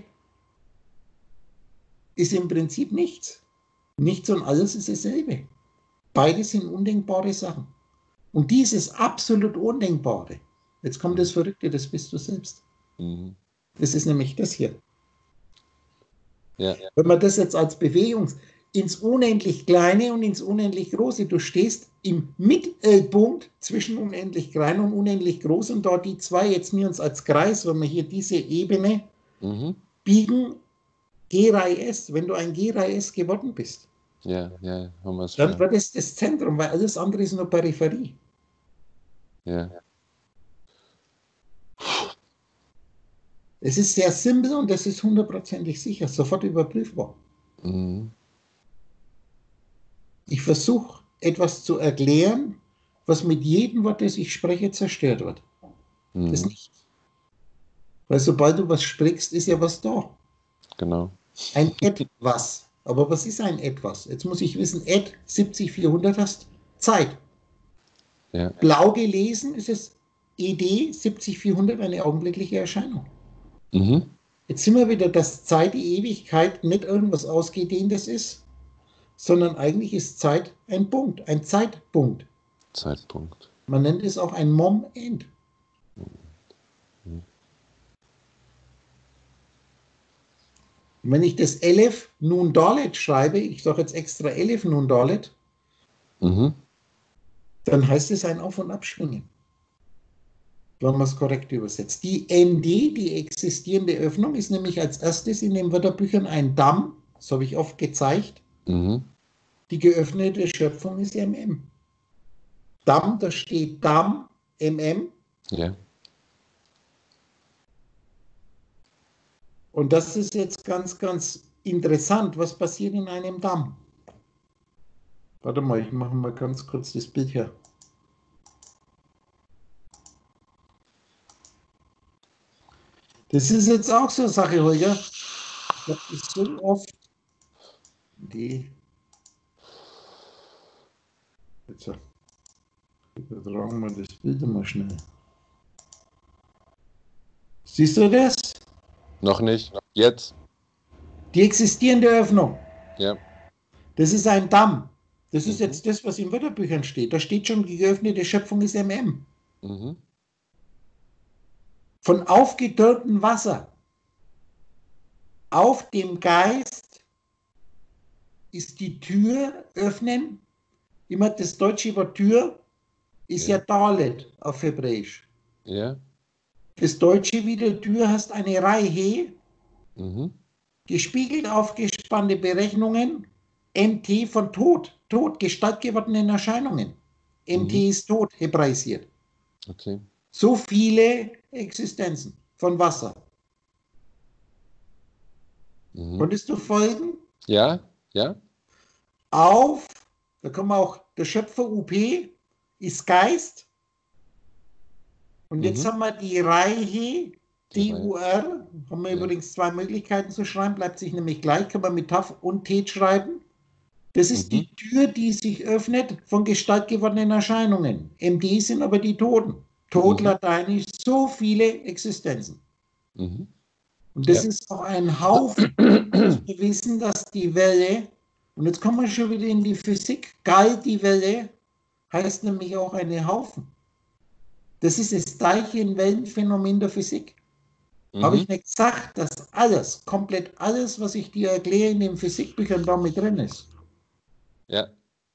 ist im Prinzip nichts. Nichts und alles ist dasselbe. Beides sind undenkbare Sachen. Und dieses absolut Undenkbare, jetzt kommt das Verrückte, das bist du selbst. Mhm. Das ist nämlich das hier. Ja. Wenn man das jetzt als Bewegung ins unendlich Kleine und ins unendlich Große, du stehst im Mittelpunkt zwischen unendlich Klein und unendlich Groß und da die zwei jetzt mir uns als Kreis, wenn wir hier diese Ebene Mhm. biegen, G-Reihe S, wenn du ein G-Reihe S geworden bist, Ja, ja, haben wir es dann schon. wird es das Zentrum, weil alles andere ist nur Peripherie. Ja. Es ist sehr simpel und es ist hundertprozentig sicher, sofort überprüfbar. Mhm. Ich versuche etwas zu erklären, was mit jedem Wort, das ich spreche, zerstört wird. Mhm. Das nicht. Weil sobald du was sprichst, ist ja was da. Genau. Ein Etwas. Aber was ist ein Etwas? Jetzt muss ich wissen, Et siebzig vierhundert hast Zeit. Ja. Blau gelesen ist es E D siebzig vierhundert eine augenblickliche Erscheinung. Mhm. Jetzt sind wir wieder, dass Zeit, die Ewigkeit, nicht irgendwas Ausgedehntes ist, sondern eigentlich ist Zeit ein Punkt, ein Zeitpunkt. Zeitpunkt. Man nennt es auch ein Moment. Mhm. Und wenn ich das Elef Nun Dalet schreibe, ich sage jetzt extra Elef Nun Dalet, Mhm. dann heißt es ein Auf- und Abschwingen. Wenn man es korrekt übersetzt. Die N D, die existierende Öffnung, ist nämlich als erstes in den Wörterbüchern ein Damm, das habe ich oft gezeigt. Mhm. Die geöffnete Schöpfung ist M M. Damm, da steht Damm, M M. Ja. Und das ist jetzt ganz, ganz interessant. Was passiert in einem Damm? Warte mal, ich mache mal ganz kurz das Bild her. Das ist jetzt auch so eine Sache, Holger. Ich habe das so oft. Die. Jetzt übertragen wir das Bild mal schnell. Siehst du das? Noch nicht. Jetzt. Die existierende Öffnung. Ja. Das ist ein Damm. Das ist Mhm. jetzt das, was in Wörterbüchern steht. Da steht schon, die geöffnete Schöpfung ist M M. Mhm. Von aufgetürmtem Wasser auf dem Geist ist die Tür öffnen. Immer das deutsche Wort Tür ist ja, Ja. Dalet auf Hebräisch. Ja. Das deutsche wieder Tür heißt eine Reihe, Mhm. gespiegelt aufgespannte Berechnungen, N T von Tod, Tod, gestaltgewordenen Erscheinungen. M T Mhm. ist tot, hebraisiert. Okay. So viele Existenzen von Wasser. Mhm. Konntest du folgen? Ja, ja. Auf, da kommen auch der Schöpfer U P, ist Geist. Und jetzt Mhm. haben wir die Reihe Die D Reihe. U R. Haben wir Ja. übrigens zwei Möglichkeiten zu schreiben, bleibt sich nämlich gleich, kann man mit Taf und T schreiben. Das ist Mhm. die Tür, die sich öffnet von gestaltgewordenen Erscheinungen. M D sind aber die Toten. Tod, Mhm. lateinisch, so viele Existenzen. Mhm. Und das Ja. ist auch ein Haufen. Wir wissen, dass die Welle, und jetzt kommen wir schon wieder in die Physik, galt die Welle, heißt nämlich auch eine Haufen. Das ist das gleiche Wellenphänomen der Physik. Habe ich Mhm. nicht gesagt, dass alles, komplett alles, was ich dir erkläre in den Physikbüchern, da mit drin ist. Ja.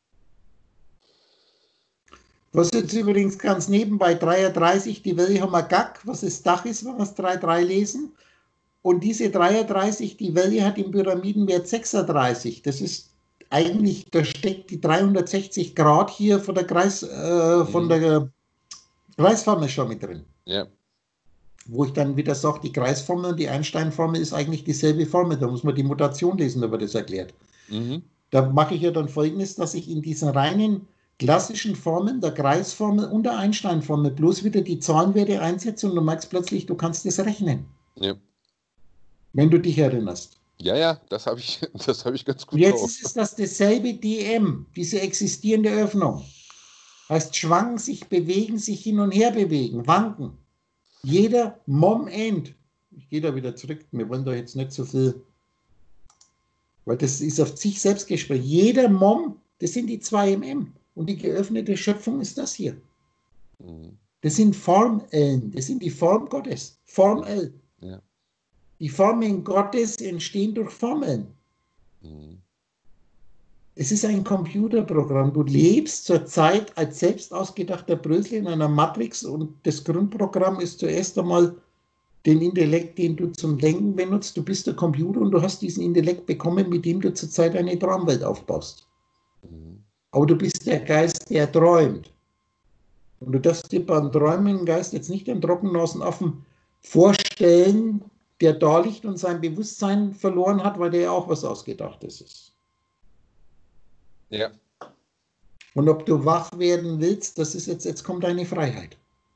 Was jetzt übrigens ganz nebenbei, dreiunddreißig, die Welle haben wir Gack, was das Dach ist, wenn wir es drei drei lesen. Und diese dreiunddreißig, die Welle hat im Pyramidenwert sechsunddreißig. Das ist eigentlich, da steckt die dreihundertsechzig Grad hier von der, Kreis, äh, von Mhm. der Kreisformel schon mit drin. Ja. Wo ich dann wieder sage, die Kreisformel und die Einstein-Formel ist eigentlich dieselbe Formel. Da muss man die Mutation lesen, da wird das erklärt. Mhm. Da mache ich ja dann Folgendes, dass ich in diesen reinen klassischen Formeln, der Kreisformel und der Einstein-Formel, bloß wieder die Zahlenwerte einsetze und du merkst plötzlich, du kannst das rechnen, Ja. wenn du dich erinnerst. Ja, ja, das habe ich, das habe ich ganz Und gut jetzt drauf. ist es das dasselbe D M, diese existierende Öffnung. Heißt schwanken, sich bewegen, sich hin und her bewegen, wanken. Jeder Moment, ich gehe da wieder zurück, wir wollen da jetzt nicht so viel, weil das ist auf sich selbst gesprochen. Jeder Mom, das sind die zwei M M. Und die geöffnete Schöpfung ist das hier. Mhm. Das sind Formeln, das sind die Form Gottes. Formel. Ja. Die Formeln Gottes entstehen durch Formeln. Mhm. Es ist ein Computerprogramm. Du lebst zurzeit als selbst ausgedachter Brösel in einer Matrix und das Grundprogramm ist zuerst einmal den Intellekt, den du zum Denken benutzt. Du bist der Computer und du hast diesen Intellekt bekommen, mit dem du zurzeit eine Traumwelt aufbaust. Mhm. Aber du bist der Geist, der träumt. Und du darfst dir beim Träumen Geist jetzt nicht den Trockennasenaffen vorstellen, der da liegt und sein Bewusstsein verloren hat, weil der ja auch was Ausgedachtes ist. Ja. Und ob du wach werden willst, das ist jetzt, jetzt kommt deine Freiheit.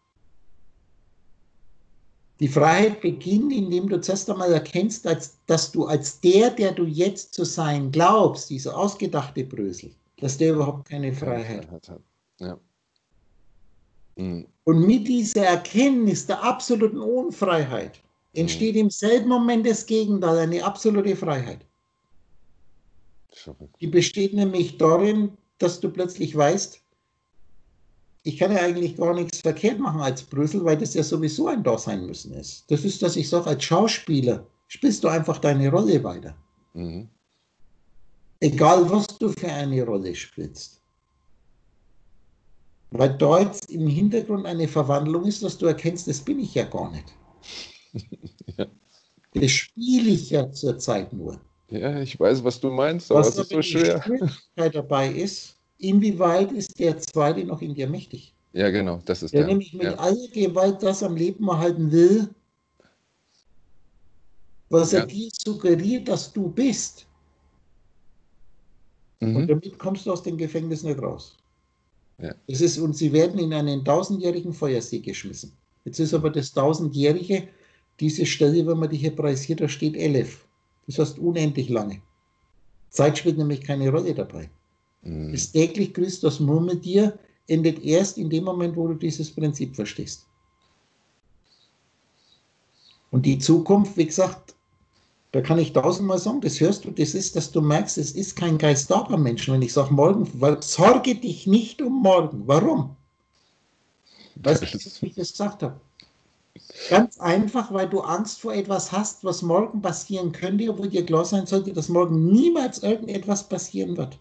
Die Freiheit beginnt, indem du zuerst einmal erkennst, als, dass du als der, der du jetzt zu sein glaubst, dieser ausgedachte Brösel, dass der überhaupt keine Freiheit hat. hat. Ja. Mhm. Und mit dieser Erkenntnis der absoluten Unfreiheit entsteht im selben Moment das Gegenteil, eine absolute Freiheit. Die besteht nämlich darin, dass du plötzlich weißt, ich kann ja eigentlich gar nichts verkehrt machen als Brüssel, weil das ja sowieso ein Dasein müssen ist. Das ist, dass ich sage, als Schauspieler spielst du einfach deine Rolle weiter. Mhm. Egal, was du für eine Rolle spielst. Weil da jetzt im Hintergrund eine Verwandlung ist, dass du erkennst, das bin ich ja gar nicht. Ja. Das spiele ich ja zurzeit nur. Ja, ich weiß, was du meinst, aber Was es ist aber so die schwer. Schwierigkeit dabei ist, inwieweit ist der Zweite noch in dir mächtig? Ja, genau, das ist Der der. nämlich mit Ja. aller Gewalt das am Leben erhalten will, was Ja. er dir suggeriert, dass du bist. Mhm. Und damit kommst du aus dem Gefängnis nicht raus. Ja. Es ist, und sie werden in einen tausendjährigen Feuersee geschmissen. Jetzt ist aber das tausendjährige, diese Stelle, wenn man die hebraisiert, da steht Elef. Das heißt unendlich lange. Zeit spielt nämlich keine Rolle dabei. Mhm. Das täglich grüßt das Murmeltier endet erst in dem Moment, wo du dieses Prinzip verstehst. Und die Zukunft, wie gesagt, da kann ich tausendmal sagen, das hörst du, das ist, dass du merkst, es ist kein Geist da beim Menschen. Wenn ich sage morgen, weil, sorge dich nicht um morgen. Warum? Weißt du, wie ich das gesagt habe? Ganz einfach, weil du Angst vor etwas hast, was morgen passieren könnte, obwohl dir klar sein sollte, dass morgen niemals irgendetwas passieren wird.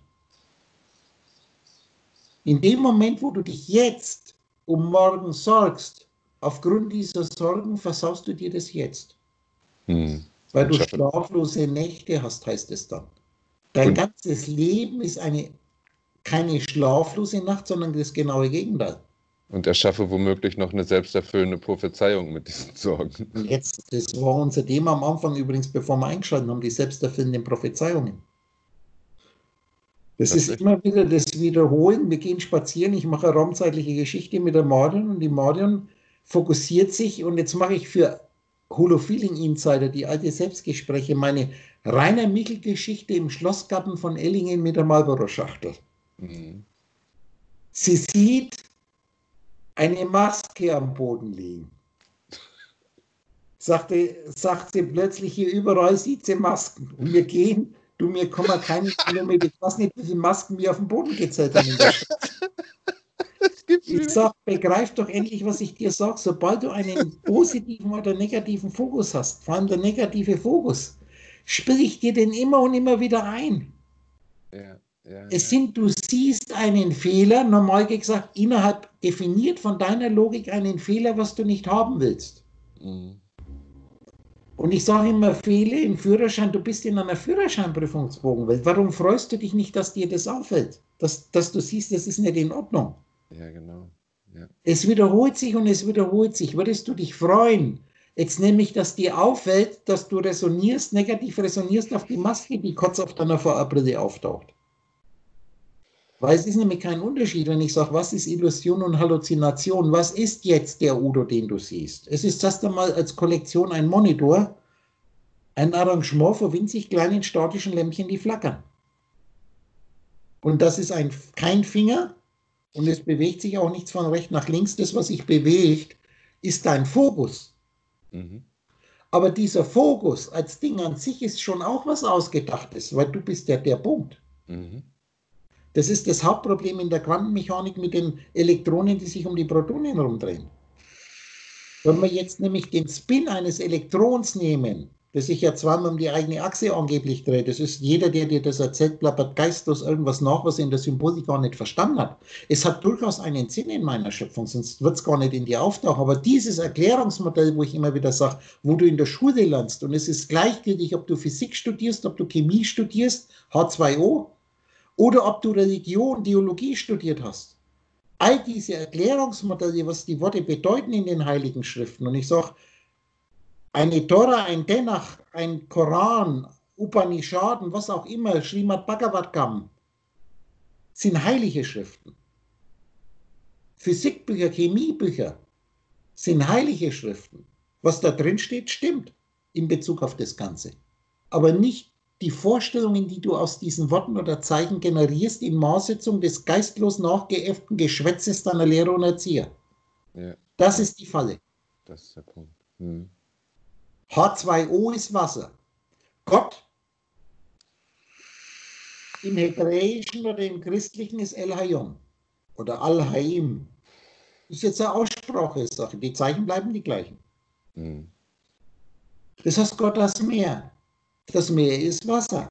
In dem Moment, wo du dich jetzt um morgen sorgst, aufgrund dieser Sorgen versaust du dir das jetzt. Mhm. Weil du schlaflose Nächte hast, heißt es dann. Dein Und ganzes Leben ist eine keine schlaflose Nacht, sondern das genaue Gegenteil. Und erschaffe womöglich noch eine selbsterfüllende Prophezeiung mit diesen Sorgen. Jetzt, das war unser Thema am Anfang übrigens, bevor wir eingeschaltet haben, die selbsterfüllenden Prophezeiungen. Das ist immer wieder das Wiederholen. Wir gehen spazieren, ich mache eine raumzeitliche Geschichte mit der Marion und die Marion fokussiert sich und jetzt mache ich für Holofeeling Insider, die alte Selbstgespräche, meine Rainer Michel-Geschichte im Schlossgarten von Ellingen mit der Marlboro-Schachtel. Mhm. Sie sieht eine Maske am Boden liegen. Sagte, sagt sie plötzlich, hier überall sieht sie Masken. Und wir gehen, du, mir kommen keine Kilometer, ich weiß nicht, wie viele Masken wir auf dem Boden gezählt haben in der Stadt. Ich sage, begreif doch endlich, was ich dir sage. Sobald du einen positiven oder negativen Fokus hast, vor allem der negative Fokus, spiele ich dir den immer und immer wieder ein. Ja, ja, es ja. sind, du siehst einen Fehler, normal gesagt, innerhalb definiert von deiner Logik einen Fehler, was du nicht haben willst. Mhm. Und ich sage immer, Fehler im Führerschein, du bist in einer Führerscheinprüfungsbogenwelt. Warum freust du dich nicht, dass dir das auffällt? Dass, dass du siehst, das ist nicht in Ordnung. Ja, genau. Ja. Es wiederholt sich und es wiederholt sich. Würdest du dich freuen, jetzt nämlich, dass dir auffällt, dass du resonierst, negativ resonierst auf die Maske, die kurz auf deiner V R-Brille auftaucht? Weil es ist nämlich kein Unterschied, wenn ich sage, was ist Illusion und Halluzination? Was ist jetzt der Udo, den du siehst? Es ist erst einmal als Kollektion ein Monitor, ein Arrangement von winzig kleinen statischen Lämpchen, die flackern. Und das ist ein, kein Finger und es bewegt sich auch nichts von rechts nach links. Das, was sich bewegt, ist dein Fokus. Mhm. Aber dieser Fokus als Ding an sich ist schon auch was Ausgedachtes, weil du bist ja der Punkt. Mhm. Das ist das Hauptproblem in der Quantenmechanik mit den Elektronen, die sich um die Protonen herumdrehen. Wenn wir jetzt nämlich den Spin eines Elektrons nehmen, das sich ja zweimal um die eigene Achse angeblich dreht, das ist jeder, der dir das erzählt, plappert geistlos irgendwas nach, was er in der Symbolik gar nicht verstanden hat. Es hat durchaus einen Sinn in meiner Schöpfung, sonst wird es gar nicht in dir auftauchen. Aber dieses Erklärungsmodell, wo ich immer wieder sage, wo du in der Schule lernst, und es ist gleichgültig, ob du Physik studierst, ob du Chemie studierst, H zwei O, oder ob du Religion, Theologie studiert hast. All diese Erklärungsmodelle, was die Worte bedeuten in den Heiligen Schriften. Und ich sage, eine Tora, ein Tenach, ein Koran, Upanishaden, was auch immer, Srimad Bhagavatam, sind heilige Schriften. Physikbücher, Chemiebücher sind heilige Schriften. Was da drin steht, stimmt in Bezug auf das Ganze. Aber nicht die Vorstellungen, die du aus diesen Worten oder Zeichen generierst, in Maßsetzung des geistlos nachgeäfften Geschwätzes deiner Lehrer und Erzieher. Ja. Das ist die Falle. Das ist der Punkt. Hm. H zwei O ist Wasser. Gott im Hebräischen oder im Christlichen ist El Hayom oder Al-Haim. Das ist jetzt eine Aussprache-Sache. Die Zeichen bleiben die gleichen. Hm. Das heißt, Gott das Meer. Das Meer ist Wasser.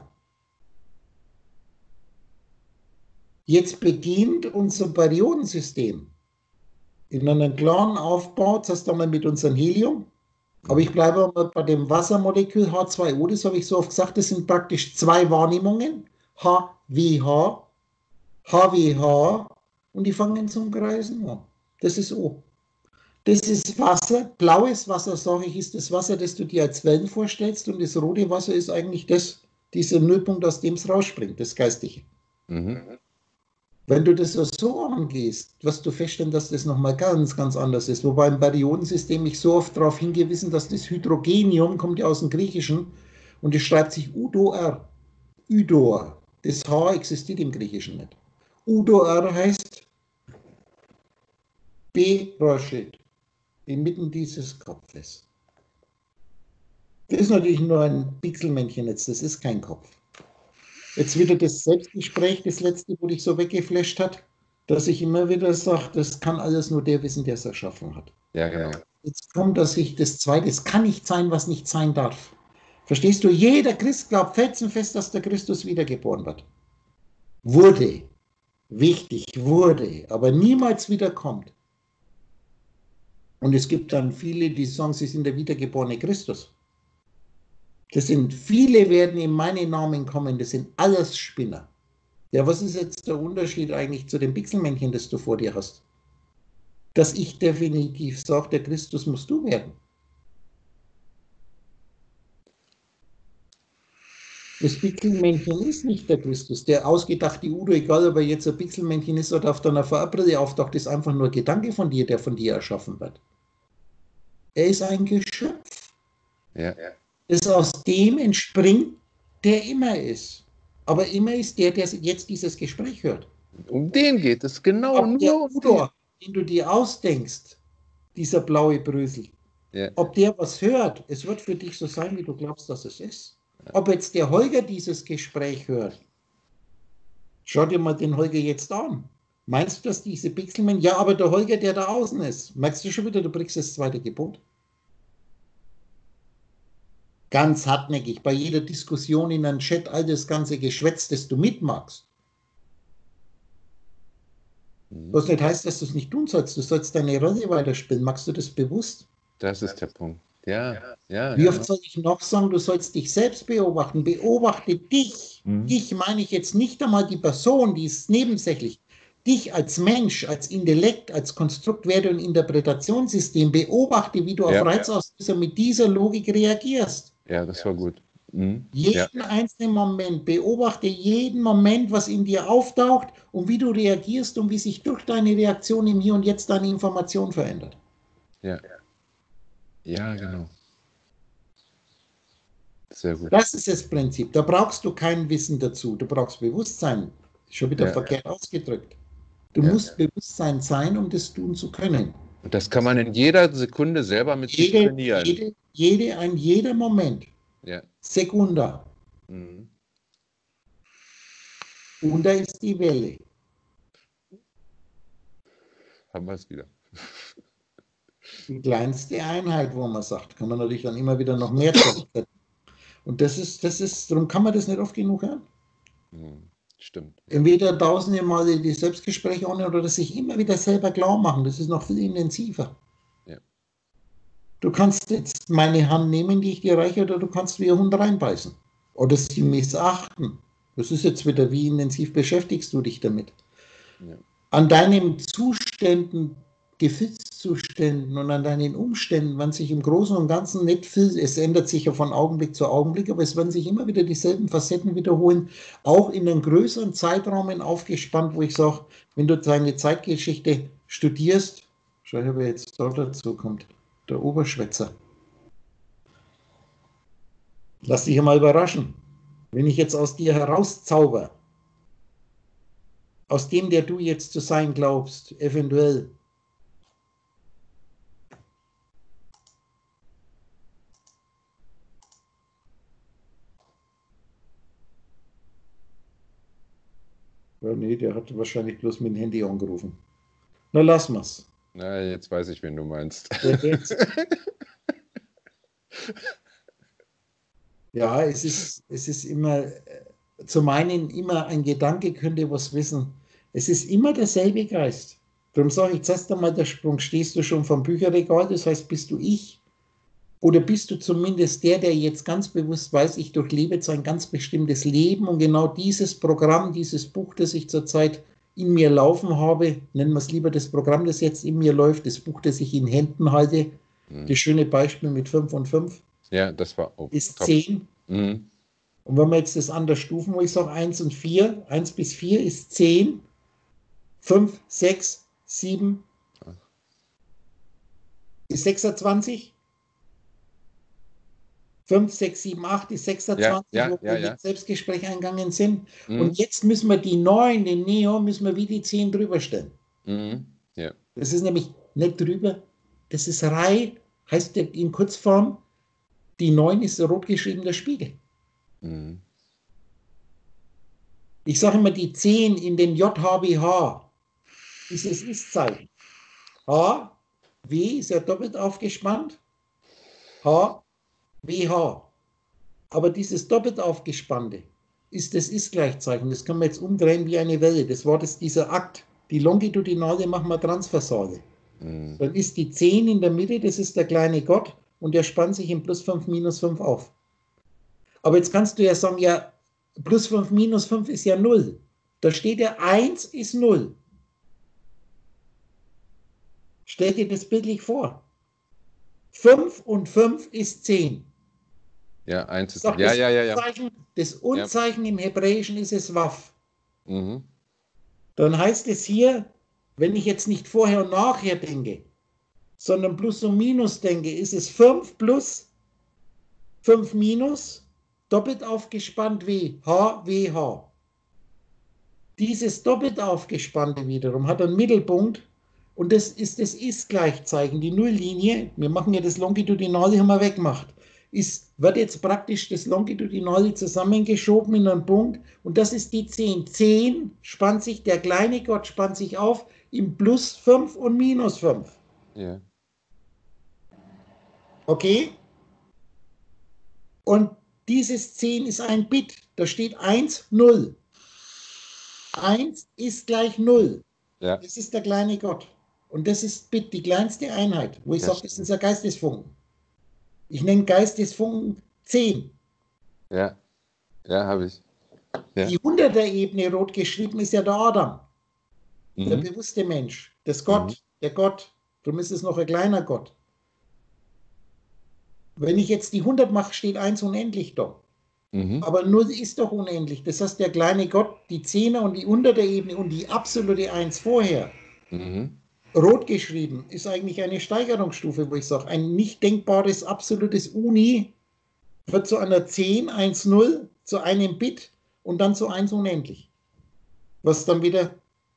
Jetzt beginnt unser Periodensystem in einem klaren Aufbau, das heißt einmal mit unserem Helium, aber ich bleibe mal bei dem Wassermolekül H zwei O, das habe ich so oft gesagt, das sind praktisch zwei Wahrnehmungen, H wie H, H wie H, und die fangen zum Kreisen an. Das ist O. Das ist Wasser, blaues Wasser, sage ich, ist das Wasser, das du dir als Wellen vorstellst, und das rote Wasser ist eigentlich das, dieser Nullpunkt, aus dem es rausspringt, das Geistige. Mhm. Wenn du das so angehst, wirst du feststellen, dass das nochmal ganz, ganz anders ist. Wobei im Periodensystem ich so oft darauf hingewiesen, dass das Hydrogenium kommt ja aus dem Griechischen und es schreibt sich Udor, Udor. Das H existiert im Griechischen nicht. Udor heißt B-Roshit. Inmitten dieses Kopfes. Das ist natürlich nur ein Pixelmännchen jetzt, das ist kein Kopf. Jetzt wieder das Selbstgespräch, das letzte, wo dich so weggeflasht hat, dass ich immer wieder sage, das kann alles nur der wissen, der es erschaffen hat. Ja, genau. Jetzt kommt, dass ich das Zweite, es kann nicht sein, was nicht sein darf. Verstehst du? Jeder Christ glaubt felsenfest, dass der Christus wiedergeboren wird. Wurde. Wichtig, wurde, aber niemals wiederkommt. Und es gibt dann viele, die sagen, sie sind der wiedergeborene Christus. Das sind viele, werden in meinen Namen kommen, das sind alles Spinner. Ja, was ist jetzt der Unterschied eigentlich zu dem Pixelmännchen, das du vor dir hast? Dass ich definitiv sage, der Christus musst du werden. Das Pixelmännchen ist nicht der Christus. Der ausgedachte Udo, egal ob er jetzt ein Pixelmännchen ist oder auf deiner V R-Brille auftaucht, ist einfach nur ein Gedanke von dir, der von dir erschaffen wird. Er ist ein Geschöpf, Ja. das aus dem entspringt, der immer ist. Aber immer ist der, der jetzt dieses Gespräch hört. Um den geht es, genau. Ob nur der um Udo, den du dir ausdenkst, dieser blaue Brösel, den. Ja. ob der was hört, es wird für dich so sein, wie du glaubst, dass es ist. Ob jetzt der Holger dieses Gespräch hört, schau dir mal den Holger jetzt an. Meinst du, dass diese Pixelmen, ja, aber der Holger, der da außen ist, merkst du schon wieder, du brichst das zweite Gebot? Ganz hartnäckig, bei jeder Diskussion in einem Chat, all das ganze Geschwätz, das du mitmachst. Was nicht heißt, dass du es nicht tun sollst, du sollst deine Rolle weiterspielen. Magst du das bewusst? Das ist der Punkt. Ja, ja. Wie ja. oft soll ich noch sagen, du sollst dich selbst beobachten, beobachte dich. Mhm. Dich meine ich jetzt nicht einmal die Person, die ist nebensächlich. Dich als Mensch, als Intellekt, als Konstrukt, Werte- und Interpretationssystem, beobachte, wie du Ja. auf Reizauslöser mit dieser Logik reagierst. Ja, das war gut. Mhm. Jeden Ja. einzelnen Moment, beobachte jeden Moment, was in dir auftaucht und wie du reagierst und wie sich durch deine Reaktion im Hier und Jetzt deine Information verändert. Ja. Ja, genau. Sehr gut. Das ist das Prinzip. Da brauchst du kein Wissen dazu. Du brauchst Bewusstsein. Schon wieder Ja. verkehrt ausgedrückt. Du Ja. musst Bewusstsein sein, um das tun zu können. Und das kann man in jeder Sekunde selber mit sich Jede, trainieren. jede, jede, ein jeder Moment. Ja. Sekunda. Mhm. Und da ist die Welle. Haben wir es wieder. Die kleinste Einheit, wo man sagt, kann man natürlich dann immer wieder noch mehr tun. Und das ist, das ist, darum kann man das nicht oft genug hören. Mhm. Stimmt. Entweder tausende Male die Selbstgespräche ohne oder das sich immer wieder selber klar machen. Das ist noch viel intensiver. Ja. Du kannst jetzt meine Hand nehmen, die ich dir reiche, oder du kannst wie ein Hund reinbeißen. Oder sie missachten. Das ist jetzt wieder, wie intensiv beschäftigst du dich damit? Ja. An deinen Zuständen, Gefühlszuständen und an deinen Umständen, wenn sich im Großen und Ganzen nicht viel, es ändert sich ja von Augenblick zu Augenblick, aber es werden sich immer wieder dieselben Facetten wiederholen, auch in einem größeren Zeitrahmen aufgespannt, wo ich sage, wenn du deine Zeitgeschichte studierst, schau, wer jetzt da dazu kommt, der Oberschwätzer. Lass dich einmal überraschen, wenn ich jetzt aus dir herauszauber, aus dem, der du jetzt zu sein glaubst, eventuell. Ja, nee, der hat wahrscheinlich bloß mit dem Handy angerufen. Na, lass mal's. Na, jetzt weiß ich, wen du meinst. Der jetzt. Ja, es ist, es ist immer, zum einen immer ein Gedanke könnte was wissen. Es ist immer derselbe Geist. Darum sage ich jetzt erst einmal der Sprung, stehst du schon vom Bücherregal, das heißt, bist du ich? Oder bist du zumindest der, der jetzt ganz bewusst weiß, ich durchlebe jetzt ein ganz bestimmtes Leben und genau dieses Programm, dieses Buch, das ich zurzeit in mir laufen habe, nennen wir es lieber das Programm, das jetzt in mir läuft, das Buch, das ich in Händen halte, Mhm. das schöne Beispiel mit fünf und fünf, Ja, das war oh, ist top. zehn. Mhm. Und wenn wir jetzt das anders stufen, wo ich sage eins und vier, eins bis vier ist zehn, fünf, sechs, sieben ist sechsundzwanzig, fünf, sechs, sieben, acht ist sechsundzwanzig, Ja, ja, wo wir ja, ja. jetzt Selbstgespräch eingegangen sind. Mhm. Und jetzt müssen wir die neun, den Neo, müssen wir wie die zehn drüber stellen. Mhm. Ja. Das ist nämlich nicht drüber, das ist Reihe, heißt in Kurzform, die neun ist rot geschrieben der Spiegel. Mhm. Ich sage immer, die zehn in den J H B H ist das Ist-Zeichen. H, W ist ja doppelt aufgespannt. H, W, H. Aber dieses doppelt aufgespannte ist das Ist-Gleichzeichen. Das kann man jetzt umdrehen wie eine Welle. Das war das, dieser Akt. Die Longitudinale machen wir Transversale. Mhm. Dann ist die zehn in der Mitte, das ist der kleine Gott und der spannt sich in plus fünf, minus fünf auf. Aber jetzt kannst du ja sagen, ja, plus fünf, minus fünf ist ja null. Da steht ja eins ist null. Stell dir das bildlich vor. fünf und fünf ist zehn. Ja, eins ist. Doch Ja, das ja, ja, ja. Unzeichen, das Unzeichen im Hebräischen ist es Waf. Mhm. Dann heißt es hier, wenn ich jetzt nicht vorher und nachher denke, sondern plus und minus denke, ist es fünf plus fünf minus, doppelt aufgespannt W, H, W, H. Dieses doppelt aufgespannte wiederum hat einen Mittelpunkt und das ist das Ist-Gleichzeichen, die Nulllinie. Wir machen ja das Longitudinale, haben wir weggemacht. Ist, wird jetzt praktisch das Longitudinale zusammengeschoben in einen Punkt und das ist die zehn. zehn spannt sich, der kleine Gott spannt sich auf im plus fünf und minus fünf. Ja. Okay? Und dieses zehn ist ein Bit. Da steht eins, null. eins ist gleich null. Ja. Das ist der kleine Gott. Und das ist Bit, die kleinste Einheit, wo ich Ja, sage, das ist ein Geistesfunken. Ich nenne Geistesfunken zehn. Ja, ja, habe ich. Ja. Die hunderter-Ebene rot geschrieben ist ja der Adam, Mhm. der bewusste Mensch, das Gott, Mhm. der Gott. Darum ist es noch ein kleiner Gott. Wenn ich jetzt die hundert mache, steht eins unendlich da. Mhm. Aber null ist doch unendlich. Das heißt, der kleine Gott, die Zehner und die Unterebene und die absolute eins vorher, Mhm. rot geschrieben, ist eigentlich eine Steigerungsstufe, wo ich sage, ein nicht denkbares absolutes Uni wird zu einer zehn, eins, null, zu einem Bit und dann zu eins unendlich. Was dann wieder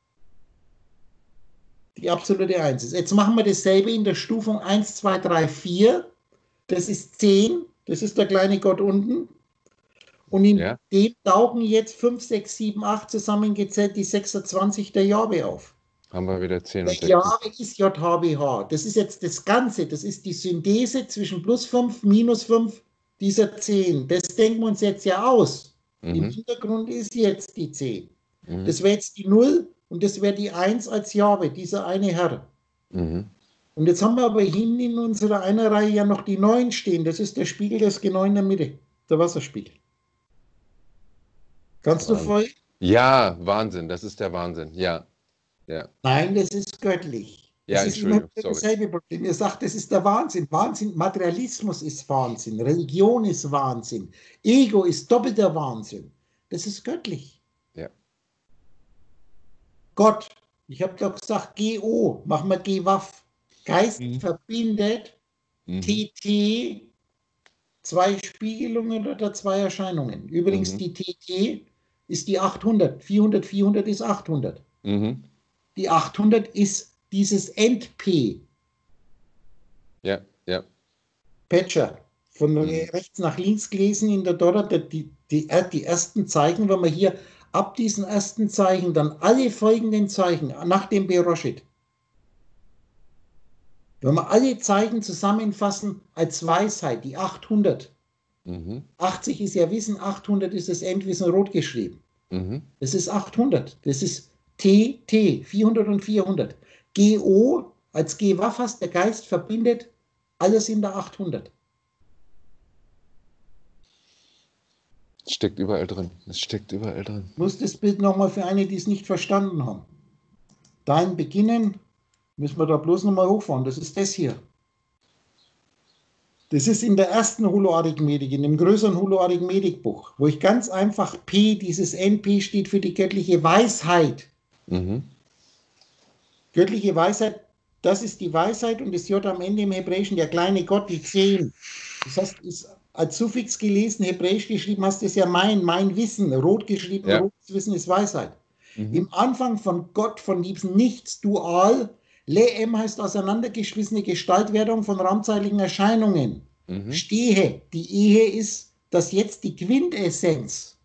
die absolute eins ist. Jetzt machen wir dasselbe in der Stufung eins, zwei, drei, vier. Das ist zehn, das ist der kleine Gott unten. Und in Ja. dem tauchen jetzt fünf, sechs, sieben, acht zusammengezählt die sechsundzwanzig der Jahwe auf. Haben wir wieder zehn Der und sechs. Jahwe ist J H W H. Das ist jetzt das Ganze. Das ist die Synthese zwischen plus fünf, minus fünf dieser zehn. Das denken wir uns jetzt ja aus. Mhm. Im Hintergrund ist jetzt die zehn. Mhm. Das wäre jetzt die null und das wäre die eins als Jahwe, dieser eine Herr. Mhm. Und jetzt haben wir aber hinten in unserer einer Reihe ja noch die neun stehen. Das ist der Spiegel, das genau in der Mitte, der Wasserspiegel. Kannst du Wahnsinn. folgen? Ja, Wahnsinn, das ist der Wahnsinn. Ja. Ja. Nein, das ist göttlich. Ja, Das ist immer Entschuldigung, wieder sorry. dasselbe Problem. Ihr sagt, das ist der Wahnsinn. Wahnsinn, Materialismus ist Wahnsinn, Religion ist Wahnsinn, Ego ist doppelter Wahnsinn. Das ist göttlich. Ja. Gott, ich habe doch gesagt, G O, machen wir G W A F. Geist Mhm. verbindet Mhm. T T, zwei Spiegelungen oder zwei Erscheinungen. Übrigens, Mhm. die T T ist die achthundert. vierhundert, vierhundert ist achthundert. Mhm. Die achthundert ist dieses End-P. Ja, ja. Patcher. Von Mhm. rechts nach links gelesen in der Dora, die, die, die ersten Zeichen, wenn man hier ab diesen ersten Zeichen dann alle folgenden Zeichen nach dem Beroshit, wenn wir alle Zeichen zusammenfassen als Weisheit, die achthundert, Mhm. achtzig ist ja Wissen, achthundert ist das Endwissen rot geschrieben. Mhm. Das ist achthundert. Das ist T, T, vierhundert und vierhundert. G O als G W A F hast, der Geist verbindet alles in der achthundert. Steckt überall drin. Es steckt überall drin. Ich muss das Bild nochmal für eine, die es nicht verstanden haben. Dein Beginnen, müssen wir da bloß nochmal hochfahren. Das ist das hier. Das ist in der ersten Holoarithmetik, in dem größeren Holoarithmetikbuch, wo ich ganz einfach P, dieses N P steht für die göttliche Weisheit. Mhm. Göttliche Weisheit, das ist die Weisheit und das J am Ende im Hebräischen, der kleine Gott, die zehn. Das heißt, ist als Suffix gelesen, hebräisch geschrieben, hast du es ja mein, mein Wissen, rot geschrieben, Ja. rotes Wissen ist Weisheit. Mhm. Im Anfang von Gott, von diesem Nichts, Dual, Le'em heißt auseinandergeschmissene Gestaltwerdung von raumzeitlichen Erscheinungen. Mhm. Stehe, die Ehe ist das jetzt die Quintessenz.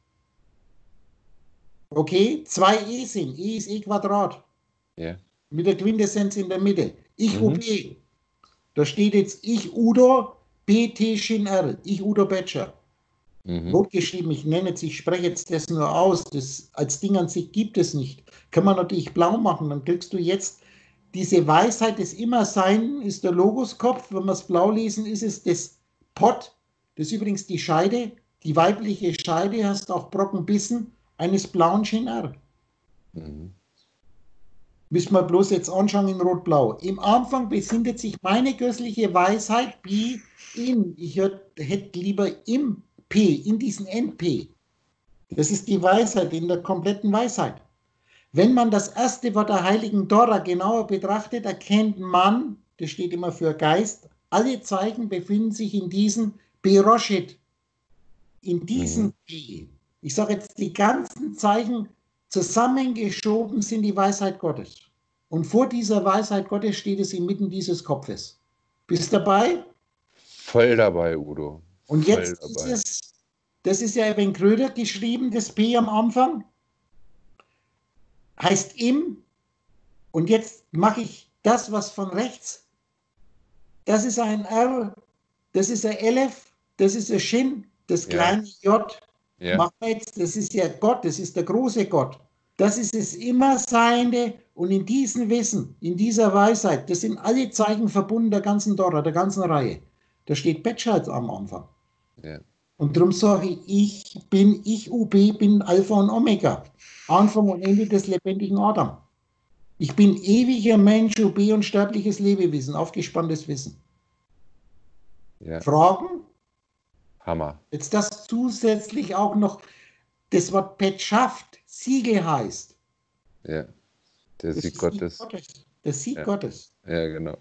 Okay, zwei E sind, E ist E Quadrat. Ja. Mit der Quintessenz in der Mitte. Ich Mhm. U B. Da steht jetzt ich Udo B T Shin R. Ich Udo Betscher. Mhm. Rot geschrieben, ich nenne jetzt, ich spreche jetzt das nur aus. Das als Ding an sich gibt es nicht. Kann man natürlich blau machen, dann kriegst du jetzt diese Weisheit des Immersein, ist der Logoskopf. Wenn wir es blau lesen, ist es das Pot. Das ist übrigens die Scheide. Die weibliche Scheide hast auch Brockenbissen eines blauen Shin R. Mhm. Müssen wir bloß jetzt anschauen in Rot-Blau. Im Anfang befindet sich meine göttliche Weisheit wie in, ich hätte lieber im P, in diesem N P. Das ist die Weisheit in der kompletten Weisheit. Wenn man das erste Wort der heiligen Dora genauer betrachtet, erkennt man, das steht immer für Geist, alle Zeichen befinden sich in diesem Beroshit, in diesem Mhm. P. Ich sage jetzt, die ganzen Zeichen zusammengeschoben sind die Weisheit Gottes. Und vor dieser Weisheit Gottes steht es inmitten dieses Kopfes. Bist du dabei? Voll dabei, Udo. Und Voll jetzt ist dabei. es, das ist ja eben Kröder geschrieben, das P am Anfang, heißt im, und jetzt mache ich das, was von rechts, das ist ein R, das ist ein Elef, das ist ein Shin, das kleine Ja. J, Ja. machen wir jetzt, das ist ja Gott, das ist der große Gott. Das ist es Immerseiende und in diesem Wissen, in dieser Weisheit, das sind alle Zeichen verbunden der ganzen Dora, der ganzen Reihe. Da steht Petschalz am Anfang. Ja. Und darum sage ich, ich bin, ich U B, bin Alpha und Omega, Anfang und Ende des lebendigen Adam. Ich bin ewiger Mensch, U B und sterbliches Lebewesen, aufgespanntes Wissen. Ja. Fragen? Hammer. Jetzt das zusätzlich auch noch, das Wort Petschaft, Siegel heißt. Ja. Der Das Sieg ist Gottes. Gottes. Der Sieg Ja. Gottes. Ja, genau.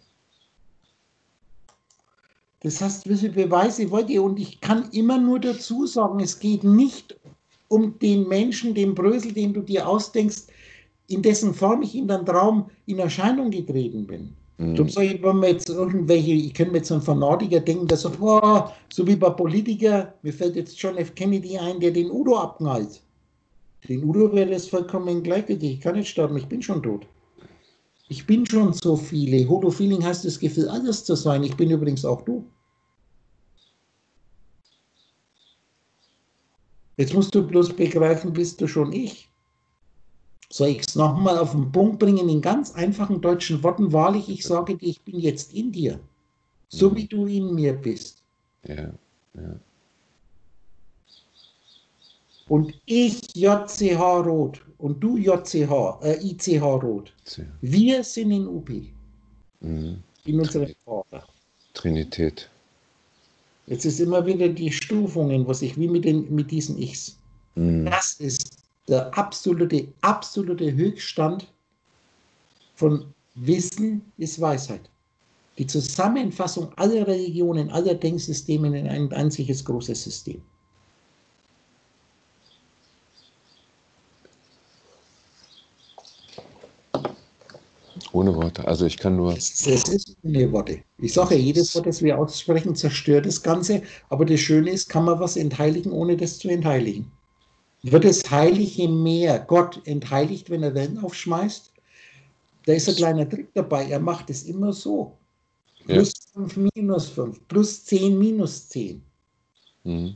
Das heißt, welche Beweise wollt ihr? Und ich kann immer nur dazu sagen, es geht nicht um den Menschen, den Brösel, den du dir ausdenkst, in dessen Form ich in deinem Traum in Erscheinung getreten bin. Mhm. Darum sage ich, wenn man jetzt irgendwelche, ich könnte mir jetzt einen Fanatiker denken, der sagt, wow, so wie bei Politiker, mir fällt jetzt John F. Kennedy ein, der den Udo abknallt. Den Udo wäre das vollkommen gleichgültig. Ich kann nicht sterben, ich bin schon tot. Ich bin schon so viele. Holo-Feeling heißt das Gefühl, alles zu sein. Ich bin übrigens auch du. Jetzt musst du bloß begreifen, bist du schon ich. Soll ich es nochmal auf den Punkt bringen in ganz einfachen deutschen Worten? Wahrlich, ich sage dir, ich bin jetzt in dir. So wie du in mir bist. Ja, ja. Und ich J C H Rot und du J C H, äh, I C H Rot. So. Wir sind in U P. Mhm. In unserem Vater. Trinität. Jetzt ist immer wieder die Stufungen, was ich wie mit, den, mit diesen Ichs. Mhm. Das ist der absolute, absolute Höchststand von Wissen ist Weisheit. Die Zusammenfassung aller Religionen, aller Denksysteme in ein einziges großes System. Ohne Worte. Also ich kann nur... Es, es ist ohne Worte. Ich sage ja, jedes Wort, das wir aussprechen, zerstört das Ganze. Aber das Schöne ist, kann man was entheiligen, ohne das zu entheiligen. Wird das heilige Meer Gott entheiligt, wenn er Wellen aufschmeißt? Da ist ein kleiner Trick dabei. Er macht es immer so. Plus ja. fünf minus fünf, plus zehn minus zehn. Mhm.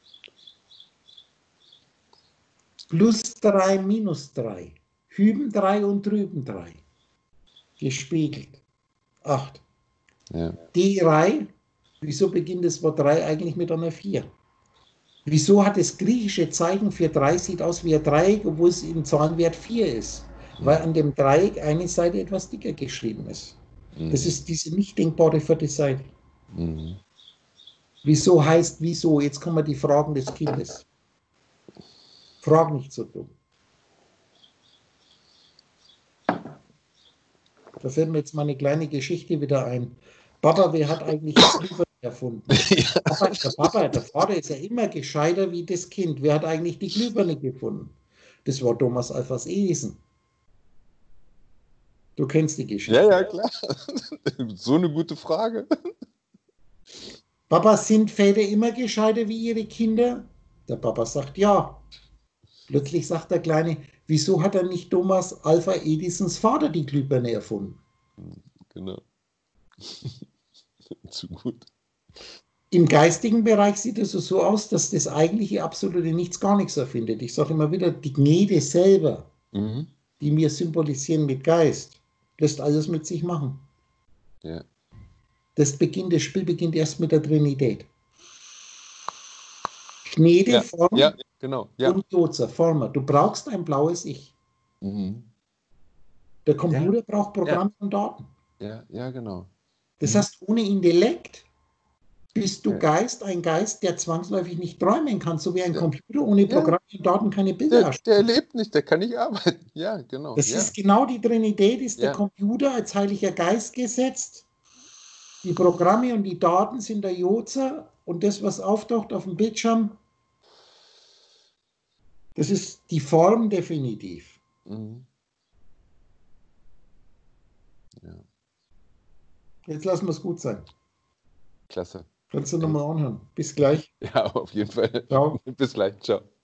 Plus drei minus drei. Hüben drei und drüben drei. Gespiegelt. acht. Ja. D drei. Wieso beginnt das Wort drei eigentlich mit einer vier? Wieso hat das griechische Zeichen für drei sieht aus wie ein Dreieck, obwohl es im Zahlenwert vier ist? Mhm. Weil an dem Dreieck eine Seite etwas dicker geschrieben ist. Mhm. Das ist diese nicht denkbare vierte Seite. Mhm. Wieso heißt wieso? Jetzt kommen die Fragen des Kindes. Frag nicht so dumm. Da fällt mir jetzt mal eine kleine Geschichte wieder ein. Papa, wer hat eigentlich das Glühwein erfunden? Ja. Papa, der Papa, der Vater ist ja immer gescheiter wie das Kind. Wer hat eigentlich die Glühbirne gefunden? Das war Thomas Alphas Edison. Du kennst die Geschichte. Ja, ja, klar. So eine gute Frage. Papa, sind Väter immer gescheiter wie ihre Kinder? Der Papa sagt ja. Plötzlich sagt der Kleine, wieso hat er nicht Thomas Alpha Edisons Vater die Glühbirne erfunden? Genau. Zu gut. Im geistigen Bereich sieht es so aus, dass das eigentliche absolute Nichts gar nichts erfindet. Ich sage immer wieder, die Gnede selber, mhm. die wir symbolisieren mit Geist, lässt alles mit sich machen. Ja. Das beginnt, das Spiel beginnt erst mit der Trinität. Gnede, ja. Form ja, genau. ja. und Dozer, Former. Du brauchst ein blaues Ich. Mhm. Der Computer Ja. braucht Programme und Daten. Ja, ja, genau. Das Mhm. heißt, ohne Intellekt bist du Ja. Geist, ein Geist, der zwangsläufig nicht träumen kann, so wie ein Ja. Computer ohne Ja. Programme und Daten keine Bilder Der, erstellt. der lebt nicht, der kann nicht arbeiten. Ja, genau. Das Ja. ist genau die Trinität, ist der Ja. Computer als heiliger Geist gesetzt. Die Programme und die Daten sind der Jozer und das, was auftaucht auf dem Bildschirm, das ist die Form definitiv. Mhm. Ja. Jetzt lassen wir es gut sein. Klasse. Kannst du Ey. nochmal anhören. Bis gleich. Ja, auf jeden Fall. Ciao. Bis gleich. Ciao.